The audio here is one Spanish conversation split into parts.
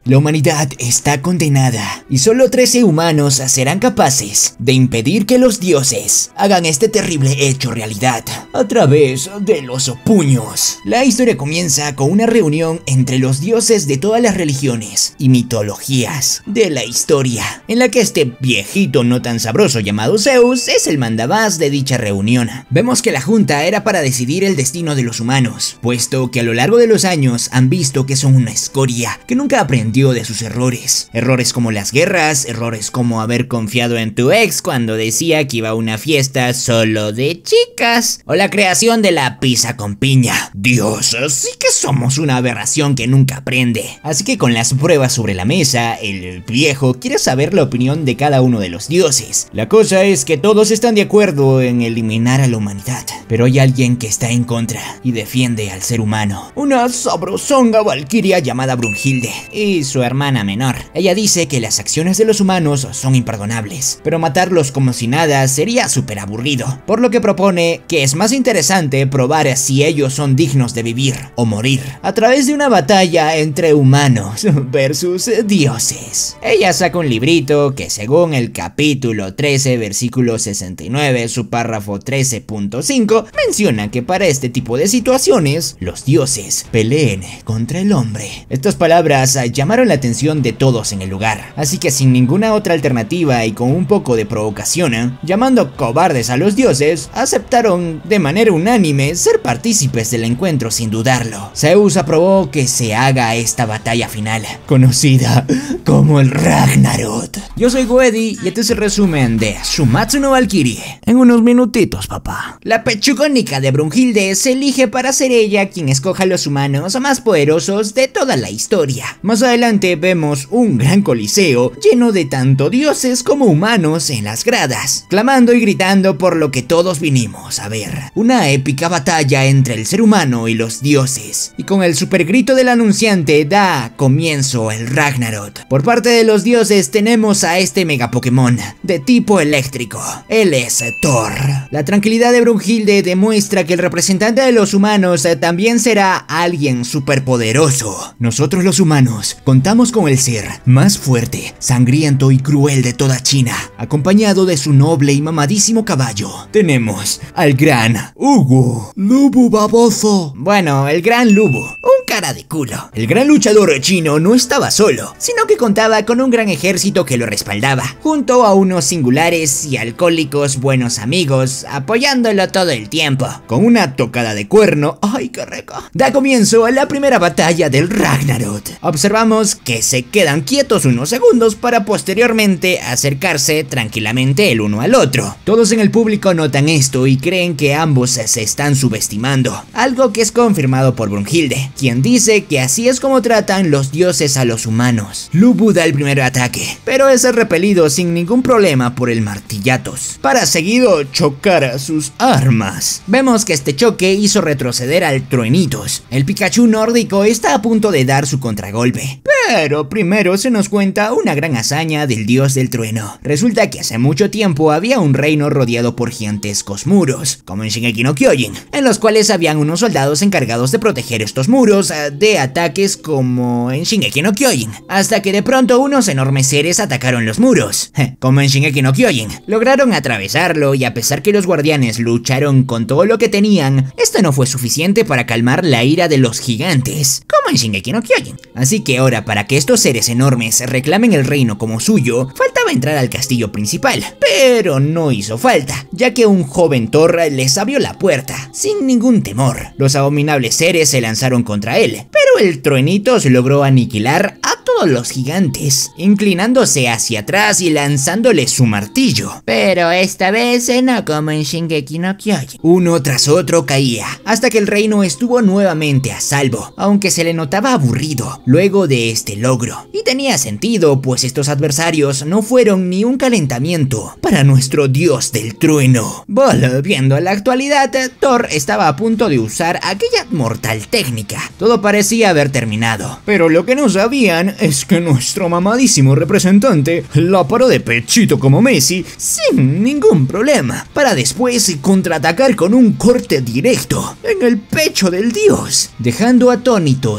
La humanidad está condenada y solo 13 humanos serán capaces de impedir que los dioses hagan este terrible hecho realidad a través de los puños. La historia comienza con una reunión entre los dioses de todas las religiones y mitologías de la historia, en la que este viejito no tan sabroso llamado Zeus es el mandamás de dicha reunión. Vemos que la junta era para decidir el destino de los humanos, puesto que a lo largo de los años han visto que son una escoria que nunca aprendió de sus errores. Errores como las guerras, errores como haber confiado en tu ex cuando decía que iba a una fiesta solo de chicas, o la creación de la pizza con piña. Dios, sí que somos una aberración que nunca aprende. Así que con las pruebas sobre la mesa, el viejo quiere saber la opinión de cada uno de los dioses. La cosa es que todos están de acuerdo en eliminar a la humanidad, pero hay alguien que está en contra y defiende al ser humano. Una sabrosonga valquiria llamada Brunhilde y su hermana menor. Ella dice que las acciones de los humanos son imperdonables, pero matarlos como si nada sería súper aburrido, por lo que propone que es más interesante probar si ellos son dignos de vivir o morir a través de una batalla entre humanos versus dioses. Ella saca un librito que, según el capítulo 13 versículo 69 su párrafo 13.5, menciona que para este tipo de situaciones los dioses peleen contra el hombre. Estas palabras llamaron la atención de todos en el lugar, así que sin ninguna otra alternativa y con un poco de provocación, llamando cobardes a los dioses, aceptaron de manera unánime ser partícipes del encuentro sin dudarlo. Zeus aprobó que se haga esta batalla final, conocida como el Ragnarok. Yo soy Goedi y este es el resumen de Shumatsu no Valkyrie en unos minutitos, papá. La pechugónica de Brunhilde se elige para ser ella quien escoja a los humanos más poderosos de toda la historia. Más adelante vemos un gran coliseo lleno de tanto dioses como humanos en las gradas, clamando y gritando por lo que todos vinimos a ver. Una épica batalla entre el ser humano y los dioses, y con el super grito del anunciante da comienzo el Ragnarok. Por parte de los dioses tenemos a este mega Pokémon de tipo eléctrico. Él es Thor. La tranquilidad de Brunhilde demuestra que el representante de los humanos también será alguien superpoderoso. Nosotros los humanos contamos con el ser más fuerte, sangriento y cruel de toda China, acompañado de su noble y mamadísimo caballo. Tenemos al gran Ugu. Lubu baboso. Bueno, el gran Lubu, un cara de culo. El gran luchador chino no estaba solo, sino que contaba con un gran ejército que lo respaldaba, junto a unos singulares y alcohólicos buenos amigos, apoyándolo todo el tiempo. Con una tocada de cuerno, ¡ay qué rico!, da comienzo a la primera batalla del Ragnarok. Observamos que se quedan quietos unos segundos para posteriormente acercarse tranquilamente el uno al otro. Todos en el público notan esto y creen que ambos se están subestimando, algo que es confirmado por Brunhilde, quien dice que así es como tratan los dioses a los humanos. Lubu da el primer ataque, pero es repelido sin ningún problema por el martillatos, para seguido chocar a sus armas. Vemos que este choque hizo retroceder al Truenitos. El Pikachu nórdico está a punto de dar su contragolpe, pero primero se nos cuenta una gran hazaña del dios del trueno. Resulta que hace mucho tiempo había un reino rodeado por gigantescos muros, como en Shingeki no Kyojin, en los cuales habían unos soldados encargados de proteger estos muros de ataques como en Shingeki no Kyojin, hasta que de pronto unos enormes seres atacaron los muros, como en Shingeki no Kyojin. Lograron atravesarlo y a pesar que los guardianes lucharon con todo lo que tenían, esto no fue suficiente para calmar la ira de los gigantes, como en Shingeki no Kyojin. Así que ahora, para que estos seres enormes reclamen el reino como suyo, faltaba entrar al castillo principal, pero no hizo falta, ya que un joven Thor les abrió la puerta, sin ningún temor. Los abominables seres se lanzaron contra él, pero el Truenitos logró aniquilar a todos los gigantes, inclinándose hacia atrás y lanzándole su martillo. Pero esta vez no como en Shingeki no Kyojin. Uno tras otro caía, hasta que el reino estuvo nuevamente a salvo, aunque se le notaba aburrido luego de este logro. Y tenía sentido, pues estos adversarios no fueron ni un calentamiento para nuestro dios del trueno. Volviendo a la actualidad, Thor estaba a punto de usar aquella mortal técnica. Todo parecía haber terminado, pero lo que no sabían es que nuestro mamadísimo representante la paró de pechito como Messi sin ningún problema, para después contraatacar con un corte directo en el pecho del dios, dejando atónitos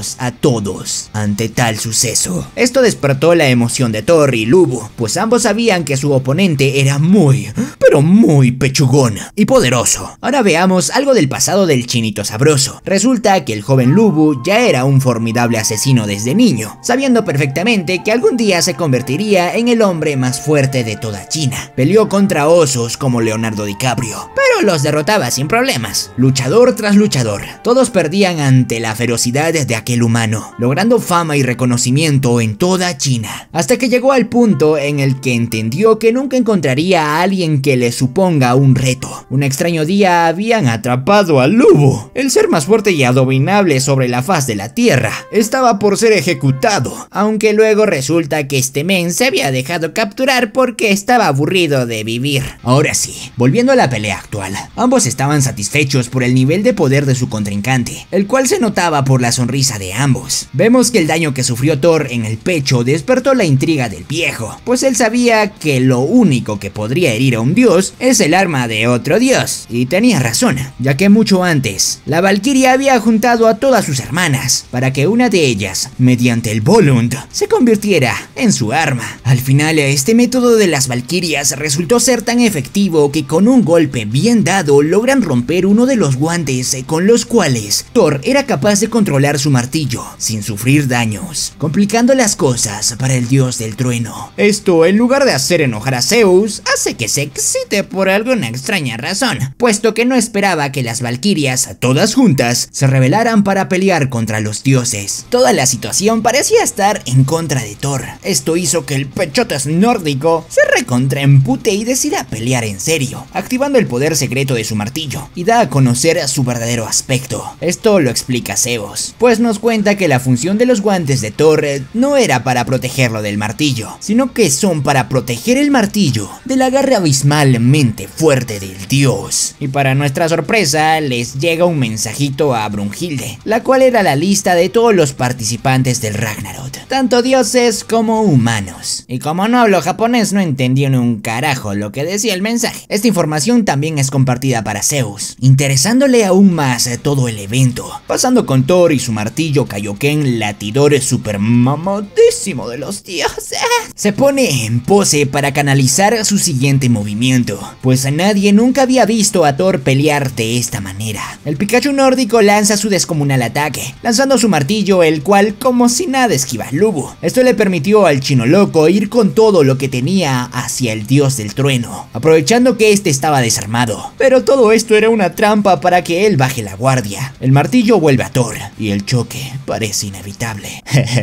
matarlos a todos ante tal suceso. Esto despertó la emoción de Thor y Lubu, pues ambos sabían que su oponente era muy, pero muy pechugón y poderoso. Ahora veamos algo del pasado del chinito sabroso. Resulta que el joven Lubu ya era un formidable asesino desde niño, sabiendo perfectamente que algún día se convertiría en el hombre más fuerte de toda China. Peleó contra osos como Leonardo DiCaprio, pero los derrotaba sin problemas, luchador tras luchador. Todos perdían ante la ferocidad de aquel humano, logrando fama y reconocimiento en toda China, hasta que llegó al punto en el que entendió que nunca encontraría a alguien que le suponga un reto. Un extraño día habían atrapado a Lubu, el ser más fuerte y abominable sobre la faz de la tierra. Estaba por ser ejecutado, aunque luego resulta que este men se había dejado capturar porque estaba aburrido de vivir. Ahora sí, volviendo a la pelea actual, ambos estaban satisfechos por el nivel de poder de su contrincante, el cual se notaba por la sonrisa de ambos. Vemos que el daño que sufrió Thor en el pecho despertó la intriga del viejo, pues él sabía que lo único que podría herir a un dios es el arma de otro dios, y tenía razón, ya que mucho antes, la Valquiria había juntado a todas sus hermanas para que una de ellas, mediante el Volund, se convirtiera en su arma. Al final, este método de las Valquirias resultó ser tan efectivo que con un golpe bien dado logran romper uno de los guantes con los cuales Thor era capaz de controlar su martillo sin sufrir daños, complicando las cosas para el dios del trueno. Esto, en lugar de hacer enojar a Zeus, hace que se excite por alguna extraña razón, puesto que no esperaba que las Valquirias, todas juntas, se rebelaran para pelear contra los dioses. Toda la situación parecía estar en contra de Thor. Esto hizo que el pechotas nórdico se recontraempute y decida pelear en serio, activando el poder secreto de su martillo, y da a conocer su verdadero aspecto. Esto lo explica Zeus, pues nos cuenta que la función de los guantes de Thor no era para protegerlo del martillo, sino que son para proteger el martillo del agarre abismalmente fuerte del dios. Y para nuestra sorpresa, les llega un mensajito a Brunhilde, la cual era la lista de todos los participantes del Ragnarok, tanto dioses como humanos. Y como no hablo japonés, no entendí ni un carajo lo que decía el mensaje. Esta información también es compartida para Zeus, interesándole aún más todo el evento, pasando con Thor y su martillo Kaioken latidor super mamadísimo de los dioses. Se pone en pose para canalizar su siguiente movimiento, pues nadie nunca había visto a Thor pelear de esta manera. El Pikachu nórdico lanza su descomunal ataque, lanzando su martillo, el cual como si nada esquiva a Lubu. Esto le permitió al chino loco ir con todo lo que tenía hacia el dios del trueno, aprovechando que este estaba desarmado. Pero todo esto era una trampa para que él baje la guardia. El martillo vuelve a Thor y el choque parece inevitable.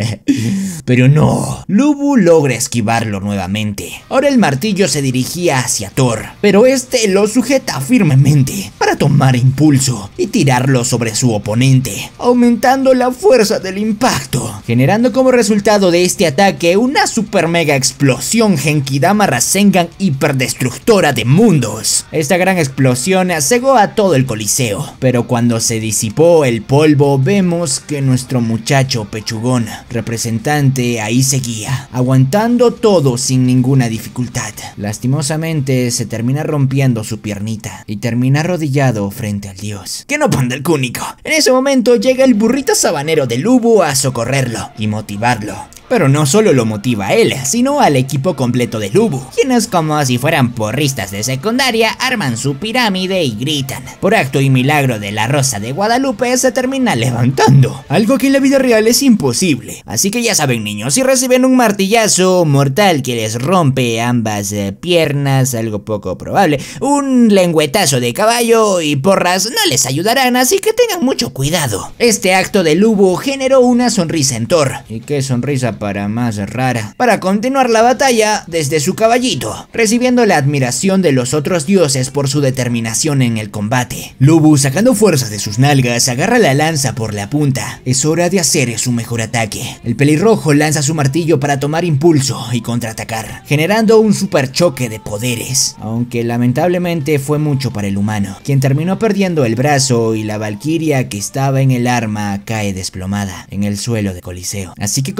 Pero no, Lubu logra esquivarlo nuevamente. Ahora el martillo se dirigía hacia Thor, pero este lo sujeta firmemente para tomar impulso y tirarlo sobre su oponente, aumentando la fuerza del impacto, generando como resultado de este ataque una super mega explosión Genkidama Rasengan hiperdestructora de mundos. Esta gran explosión cegó a todo el coliseo, pero cuando se disipó el polvo vemos que nuestro muchacho pechugón representante ahí seguía, aguantando todo sin ninguna dificultad. Lastimosamente se termina rompiendo su piernita y termina arrodillado frente al dios. ¡Que no panda el cúnico! En ese momento llega el burrito sabanero de Lubu a socorrerlo y motivarlo. Pero no solo lo motiva a él, sino al equipo completo de Lubu, quienes como si fueran porristas de secundaria arman su pirámide y gritan. Por acto y milagro de la Rosa de Guadalupe se termina levantando, algo que en la vida real es imposible. Así que ya saben niños, si reciben un martillazo mortal que les rompe ambas piernas, algo poco probable, un lengüetazo de caballo y porras no les ayudarán, así que tengan mucho cuidado. Este acto de Lubu generó una sonrisa en Thor. ¿Y qué sonrisa para más rara? Para continuar la batalla desde su caballito, recibiendo la admiración de los otros dioses por su determinación en el combate. Lubu, sacando fuerzas de sus nalgas, agarra la lanza por la punta. Es hora de hacer su mejor ataque. El pelirrojo lanza su martillo para tomar impulso y contraatacar, generando un super choque de poderes, aunque lamentablemente fue mucho para el humano, quien terminó perdiendo el brazo y la valquiria que estaba en el arma cae desplomada en el suelo de Coliseo. Así que como buen peleador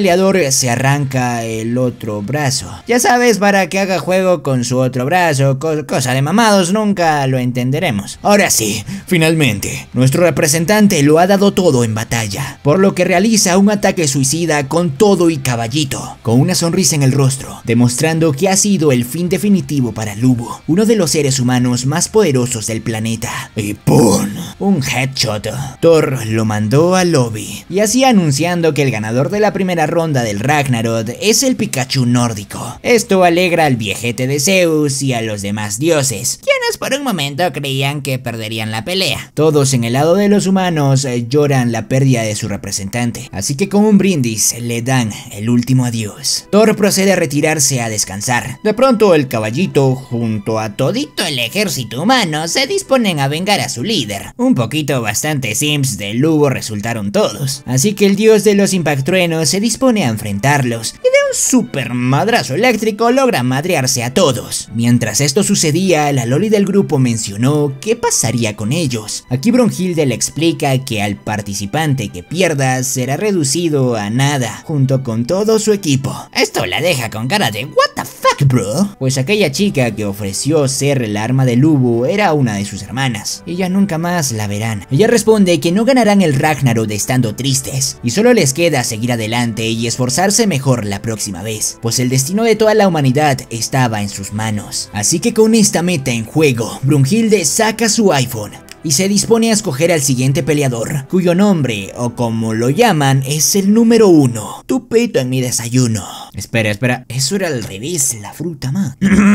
peleador se arranca el otro brazo. Ya sabes, para que haga juego con su otro brazo, cosa de mamados, nunca lo entenderemos. Ahora sí, finalmente, nuestro representante lo ha dado todo en batalla, por lo que realiza un ataque suicida con todo y caballito, con una sonrisa en el rostro, demostrando que ha sido el fin definitivo para Lubo, uno de los seres humanos más poderosos del planeta. Y ¡pum! Un headshot. Thor lo mandó al lobby, y así anunciando que el ganador de la primera ronda del Ragnarok es el Pikachu nórdico. Esto alegra al viejete de Zeus y a los demás dioses, quienes por un momento creían que perderían la pelea. Todos en el lado de los humanos lloran la pérdida de su representante, así que con un brindis le dan el último adiós. Thor procede a retirarse a descansar. De pronto el caballito, junto a todito el ejército humano, se disponen a vengar a su líder. Un poquito bastante sims de Lubo resultaron todos, así que el dios de los impactruenos se dispone a enfrentarlos y de un super madrazo eléctrico logra madrearse a todos. Mientras esto sucedía, la loli del grupo mencionó qué pasaría con ellos. Aquí Brunhilde le explica que al participante que pierda será reducido a nada, junto con todo su equipo. Esto la deja con cara de what the fuck, bro, pues aquella chica que ofreció ser el arma de Lubo era una de sus hermanas, y ya nunca más la verán. Ella responde que no ganarán el Ragnarok estando tristes, y solo les queda seguir adelante y esforzarse mejor la próxima vez, pues el destino de toda la humanidad estaba en sus manos. Así que con esta meta en juego, Brunhilde saca su iPhone y se dispone a escoger al siguiente peleador, cuyo nombre, o como lo llaman, es el número 1. Tu pito en mi desayuno. Espera, eso era al revés, la fruta más.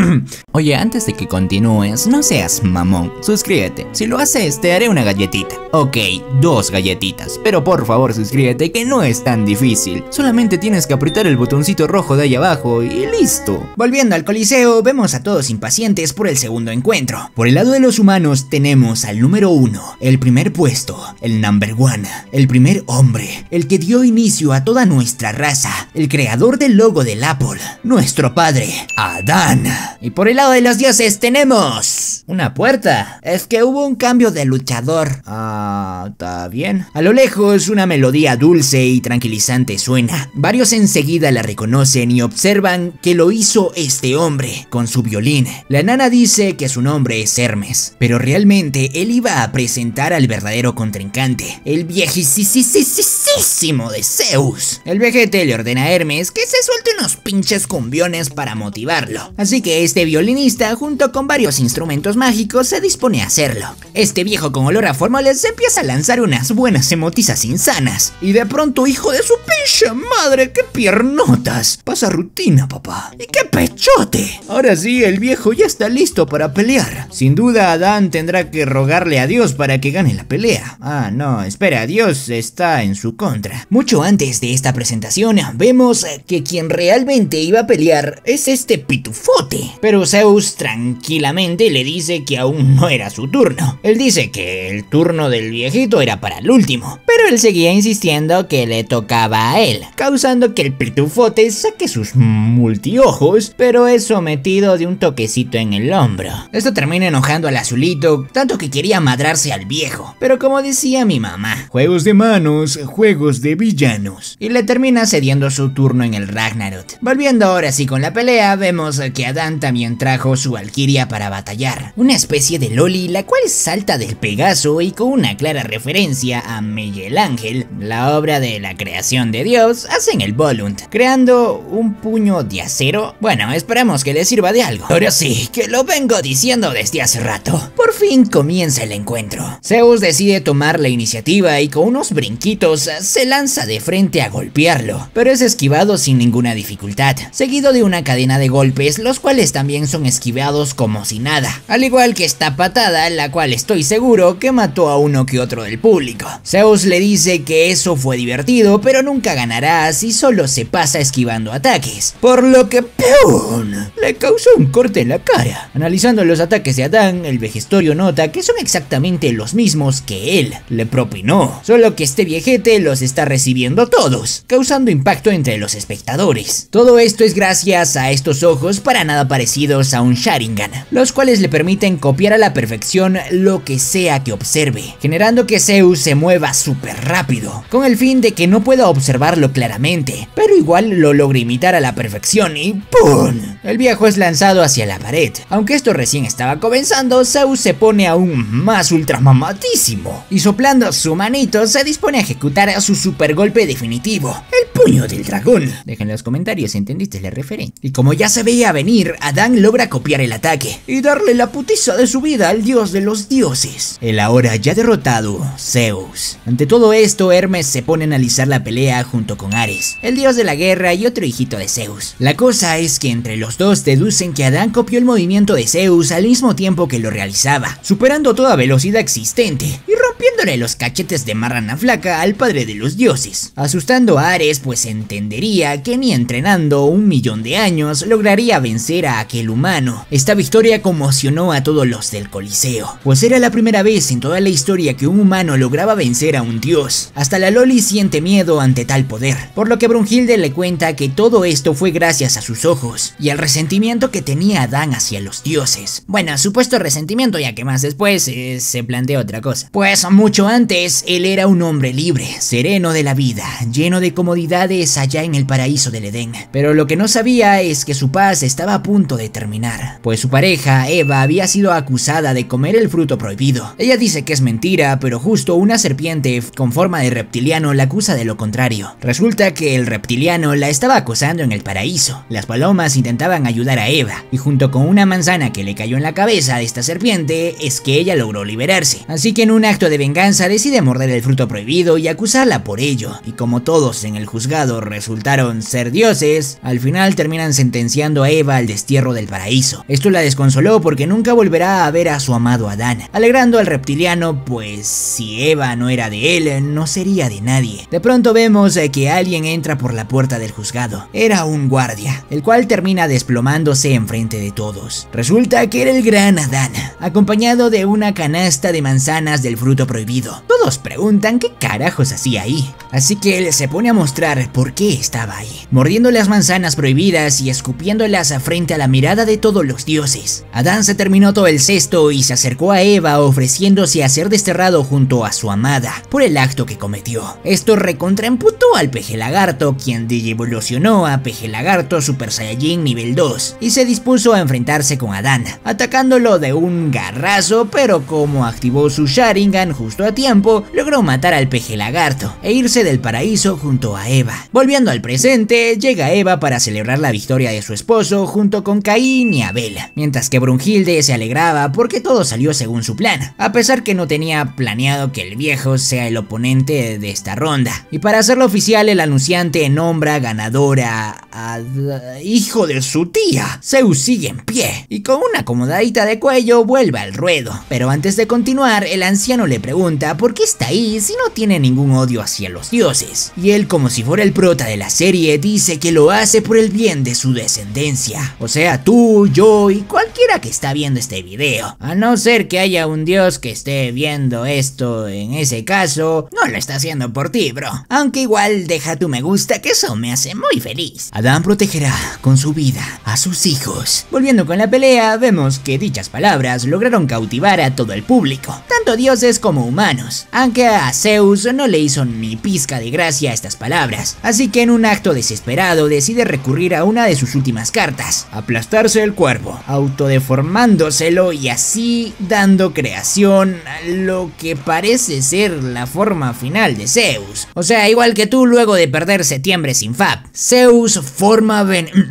Oye, antes de que continúes, no seas mamón, suscríbete. Si lo haces, te haré una galletita. Ok, 2 galletitas, pero por favor suscríbete, que no es tan difícil. Solamente tienes que apretar el botoncito rojo de ahí abajo y listo. Volviendo al coliseo, vemos a todos impacientes por el segundo encuentro. Por el lado de los humanos tenemos al número 1, el primer puesto, el number 1, el primer hombre, el que dio inicio a toda nuestra raza, el creador del logo del Apple, nuestro padre, Adán. Y por el lado de los dioses tenemos una puerta. Es que hubo un cambio de luchador. Está bien. A lo lejos una melodía dulce y tranquilizante suena. Varios enseguida la reconocen y observan que lo hizo este hombre con su violín. La enana dice que su nombre es Hermes, pero realmente él iba a presentar al verdadero contrincante, el viejísimo de Zeus. El vejete le ordena a Hermes que se suelte unos pinches cumbiones para motivarlo, así que este violinista junto con varios instrumentos mágicos se dispone a hacerlo. Este viejo con olor a formales se empieza a lanzar unas buenas emotizas insanas, y de pronto, hijo de su pinche madre, qué piernotas, pasa rutina, papá, y qué pechote. Ahora sí, el viejo ya está listo para pelear. Sin duda Adán tendrá que rogarle a Dios para que gane la pelea. No, espera, Dios está en su contra. Mucho antes de esta presentación vemos que quien realmente iba a pelear es este pitufote, pero Zeus tranquilamente le dice que aún no era su turno. Él dice que el turno del viejito era para el último, pero él seguía insistiendo que le tocaba a él, causando que el pitufote saque sus multiojos, pero es sometido de un toquecito en el hombro. Esto termina enojando al azulito, tanto que quería madrarse al viejo, pero como decía mi mamá, juegos de manos, juegos de villanos, y le termina cediendo su turno en el Ragnarok. Volviendo ahora sí con la pelea, vemos que Adán también trajo su valquiria para batallar, una especie de loli la cual salta del Pegaso y con una clara referencia a Miguel Ángel, la obra de la creación de Dios, hacen el Volunt, creando un puño de acero. Bueno, esperemos que le sirva de algo. Ahora sí, que lo vengo diciendo desde hace rato. Por fin comienza el encuentro. Zeus decide tomar la iniciativa y con unos brinquitos se lanza de frente a golpearlo, pero es esquivado sin ninguna dificultad, seguido de una cadena de golpes, los cuales también son esquivados como si nada, al igual que esta patada, la cual estoy seguro que mató a uno que otro del público. Zeus le dice que eso fue divertido, pero nunca ganará si solo se pasa esquivando ataques, por lo que ¡pum! Le causó un corte en la cara. Analizando los ataques de Adán, el vejestorio nota que son exactamente los mismos que él le propinó, solo que este viejete los está recibiendo todos, causando impacto entre los espectadores. Todo esto es gracias a estos ojos para nada parecidos a un Sharingan, los cuales le permiten copiar a la perfección lo que sea que observe, generando que Zeus se mueva súper rápido, con el fin de que no pueda observarlo claramente, pero igual lo logra imitar a la perfección y ¡pum! El viejo es lanzado hacia la pared. Aunque esto recién estaba comenzando, Zeus se pone aún más ultramamadísimo y soplando su manito se dispone a ejecutar su super golpe definitivo, el puño del dragón. Dejen en los comentarios si entendiste la referencia. Y como ya se veía venir, Adán logra copiar el ataque y darle la putiza de su vida al dios de los dioses, el ahora ya derrotado Zeus. Ante todo esto, Hermes se pone a analizar la pelea junto con Ares, el dios de la guerra y otro hijito de Zeus. La cosa es que entre los dos deducen que Adán copió el movimiento de Zeus al mismo tiempo que lo realizaba, superando toda velocidad existente y rompiéndole los cachetes de marrana flaca al padre de los dioses, asustando a Ares, pues entendería que ni entrenando 1.000.000 de años lograría vencer a aquel humano. Esta victoria conmocionó a todos los del Coliseo, pues era la primera vez en toda la historia que un humano lograba vencer a un dios. Hasta la Loli siente miedo ante tal poder, por lo que Brunhilde le cuenta que todo esto fue gracias a sus ojos y al resentimiento que tenía Adán hacia los dioses. Bueno, supuesto resentimiento, ya que más después se plantea otra cosa. Pues mucho antes, él era un hombre libre, sereno de la vida, lleno de comodidades allá en el paraíso del Edén. Pero lo que no sabía es que su paz estaba a punto de terminar, pues su pareja, Eva, había sido acusada de comer el fruto prohibido. Ella dice que es mentira, pero justo una serpiente con forma de reptiliano la acusa de lo contrario. Resulta que el reptiliano la estaba acosando en el paraíso. Las palomas intentaban ayudar a Eva, y junto con una manzana que le cayó en la cabeza de esta serpiente, es que ella logró liberarse. Así que en un acto de venganza decide morder el fruto prohibido y acusarla por ello, y como todos en el juzgado resultaron ser dioses, al final terminan sentenciando a Eva al destierro del paraíso. Esto la desconsoló porque nunca volverá a ver a su amado Adán, alegrando al reptiliano, pues si Eva no era de él, no sería de nadie. De pronto vemos que alguien entra por la puerta del juzgado. Era un guardia, el cual termina desplomándose enfrente de todos. Resulta que era el gran Adán, acompañado de una canasta de manzanas del fruto prohibido. Todos preguntan qué carajos hacía ahí, así que él se pone a mostrar por qué estaba ahí, mordiendo las manzanas prohibidas y escupiéndolas frente a la mirada de todos los dioses. Adán se terminó todo el cesto y se acercó a Eva ofreciéndose a ser desterrado junto a su amada por el acto que cometió. Esto recontraemputó al peje lagarto, quien evolucionó a peje lagarto Super Saiyajin nivel 2 y se dispuso a enfrentarse con Adán, atacándolo de un garrazo, pero como activó su Sharingan justo a tiempo, logró matar al peje lagarto e irse del paraíso junto a Eva. Volviendo al presente, llega Eva para celebrar la victoria de su esposo junto con Caín y Abel, mientras que Brunhilde se alegraba porque todo salió según su plan, a pesar que no tenía planeado que el viejo sea el oponente de esta ronda. Y para hacerlo oficial, el anunciante nombra ganadora a hijo de su tía. Zeus sigue en pie y con una acomodadita de cuello vuelve al ruedo. Pero antes de continuar, el anciano le pregunta por qué está ahí si no tiene ningún odio hacia los dioses. Y él, como si fuera el prota de la serie, dice que lo hace por el bien de su descendencia. O sea, tú, yo y cualquiera que está viendo este video. A no ser que haya un dios que esté viendo esto, en ese caso, no lo está haciendo por ti, bro. Aunque igual deja tu me gusta, que eso me hace muy feliz. Adán protegerá con su vida a sus hijos. Volviendo con la pelea, vemos que dichas palabras lograron cautivar a todo el público, tanto dioses como humanos, aunque a Zeus no le hizo ni pizca de gracia estas palabras, así que en un acto desesperado decide recurrir a una de sus últimas cartas, aplastarse el cuerpo, autodeformándoselo y así dando creación a lo que parece ser la forma final de Zeus. O sea, igual que tú luego de perder septiembre sin Fab, Zeus forma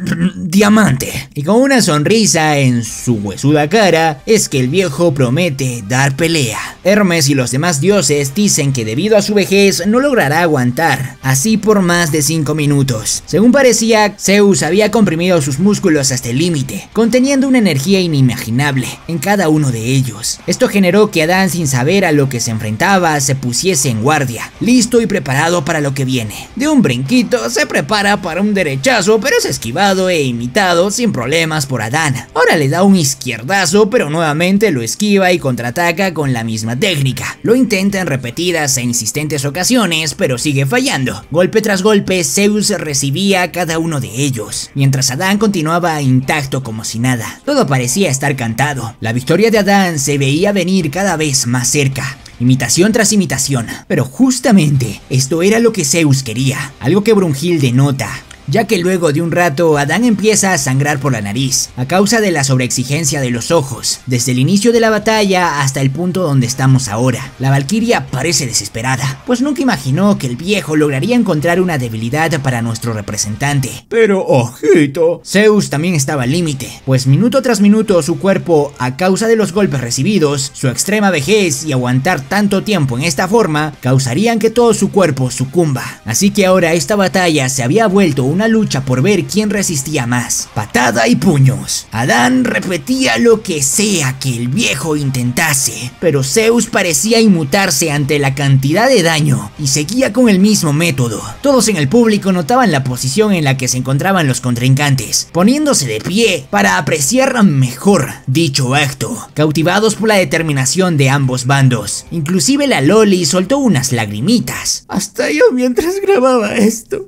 diamante, y con una sonrisa en su huesuda cara, es que el viejo promete dar pelea. Hermes y los demás dioses dicen que debido a su vejez no logrará aguantar, así por por más de 5 minutos. Según parecía, Zeus había comprimido sus músculos hasta el límite, conteniendo una energía inimaginable en cada uno de ellos. Esto generó que Adán, sin saber a lo que se enfrentaba, se pusiese en guardia, listo y preparado para lo que viene. De un brinquito se prepara para un derechazo, pero es esquivado e imitado sin problemas por Adán. Ahora le da un izquierdazo, pero nuevamente lo esquiva y contraataca con la misma técnica. Lo intenta en repetidas e insistentes ocasiones, pero sigue fallando. Golpe tras golpe, Zeus recibía cada uno de ellos, mientras Adán continuaba intacto como si nada. Todo parecía estar cantado. La victoria de Adán se veía venir cada vez más cerca. Imitación tras imitación, pero justamente esto era lo que Zeus quería, algo que Brunhilde nota, ya que luego de un rato Adán empieza a sangrar por la nariz, a causa de la sobreexigencia de los ojos, desde el inicio de la batalla hasta el punto donde estamos ahora. La valquiria parece desesperada, pues nunca imaginó que el viejo lograría encontrar una debilidad para nuestro representante. Pero ojito, Zeus también estaba al límite, pues minuto tras minuto su cuerpo, a causa de los golpes recibidos, su extrema vejez y aguantar tanto tiempo en esta forma, causarían que todo su cuerpo sucumba. Así que ahora esta batalla se había vuelto una lucha por ver quién resistía más. Patada y puños. Adán repetía lo que sea que el viejo intentase, pero Zeus parecía inmutarse ante la cantidad de daño y seguía con el mismo método. Todos en el público notaban la posición en la que se encontraban los contrincantes, poniéndose de pie para apreciar mejor dicho acto, cautivados por la determinación de ambos bandos. Inclusive la Loli soltó unas lagrimitas. Hasta yo mientras grababa esto.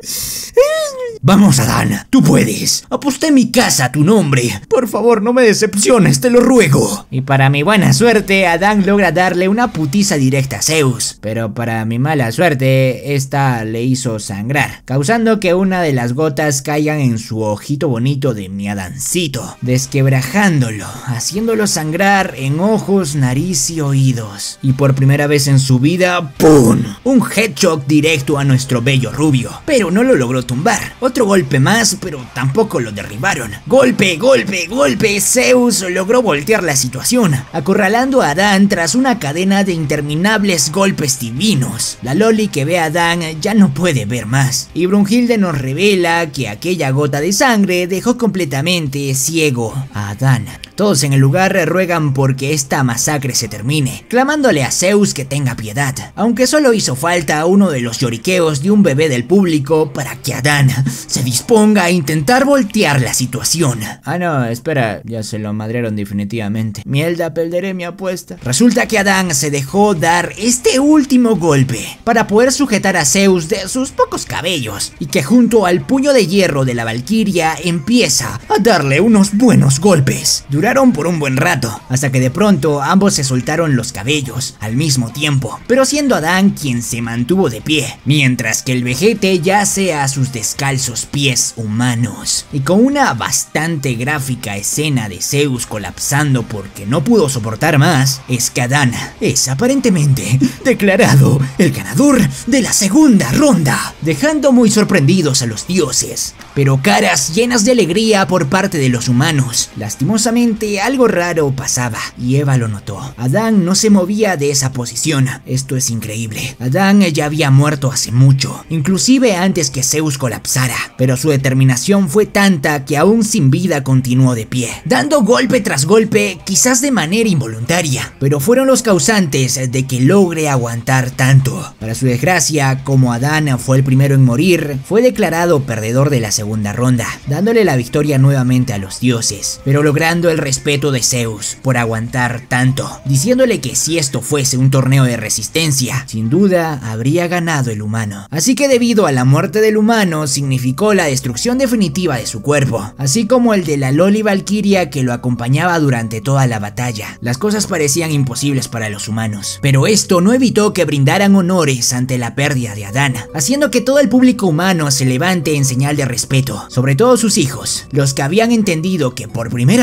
Vamos, Adán, tú puedes. Aposté mi casa a tu nombre. Por favor, no me decepciones, te lo ruego. Y para mi buena suerte, Adán logra darle una putiza directa a Zeus. Pero para mi mala suerte, esta le hizo sangrar, causando que una de las gotas caigan en su ojito bonito de mi Adancito, desquebrajándolo, haciéndolo sangrar en ojos, nariz y oídos. Y por primera vez en su vida, ¡pum! Un headshot directo a nuestro bello rubio. Pero no lo logró tumbar. Otro golpe más, pero tampoco lo derribaron. Golpe, golpe, golpe. Zeus logró voltear la situación, acorralando a Adán tras una cadena de interminables golpes divinos. La Loli que ve a Adán ya no puede ver más, y Brunhilde nos revela que aquella gota de sangre dejó completamente ciego a Adán. Todos en el lugar ruegan porque esta masacre se termine, clamándole a Zeus que tenga piedad, aunque solo hizo falta uno de los lloriqueos de un bebé del público para que Adán se disponga a intentar voltear la situación. Ah no, espera, ya se lo madrearon definitivamente. Mierda, perderé mi apuesta. Resulta que Adán se dejó dar este último golpe para poder sujetar a Zeus de sus pocos cabellos, y que junto al puño de hierro de la valquiria empieza a darle unos buenos golpes. Duraron por un buen rato, hasta que de pronto ambos se soltaron los cabellos al mismo tiempo, pero siendo Adán quien se mantuvo de pie, mientras que el vejete yace a sus descalzos pies humanos. Y con una bastante gráfica escena de Zeus colapsando porque no pudo soportar más, es que Adán es aparentemente declarado el ganador de la segunda ronda, dejando muy sorprendidos a los dioses, pero caras llenas de alegría por parte de los humanos. Lastimosamente algo raro pasaba, y Eva lo notó. Adán no se movía de esa posición. Esto es increíble. Adán ya había muerto hace mucho, inclusive antes que Zeus colapsara, pero su determinación fue tanta que aún sin vida continuó de pie, dando golpe tras golpe, quizás de manera involuntaria, pero fueron los causantes de que logre aguantar tanto. Para su desgracia, como Adán fue el primero en morir, fue declarado perdedor de la segunda ronda, dándole la victoria nuevamente a los dioses, pero logrando el respeto de Zeus por aguantar tanto, diciéndole que si esto fuese un torneo de resistencia, sin duda habría ganado el humano. Así que debido a la muerte del humano, significó la destrucción definitiva de su cuerpo, así como el de la Loli Valquiria que lo acompañaba durante toda la batalla. Las cosas parecían imposibles para los humanos, pero esto no evitó que brindaran honores ante la pérdida de Adán, haciendo que todo el público humano se levante en señal de respeto, sobre todo sus hijos, los que habían entendido que por primera vez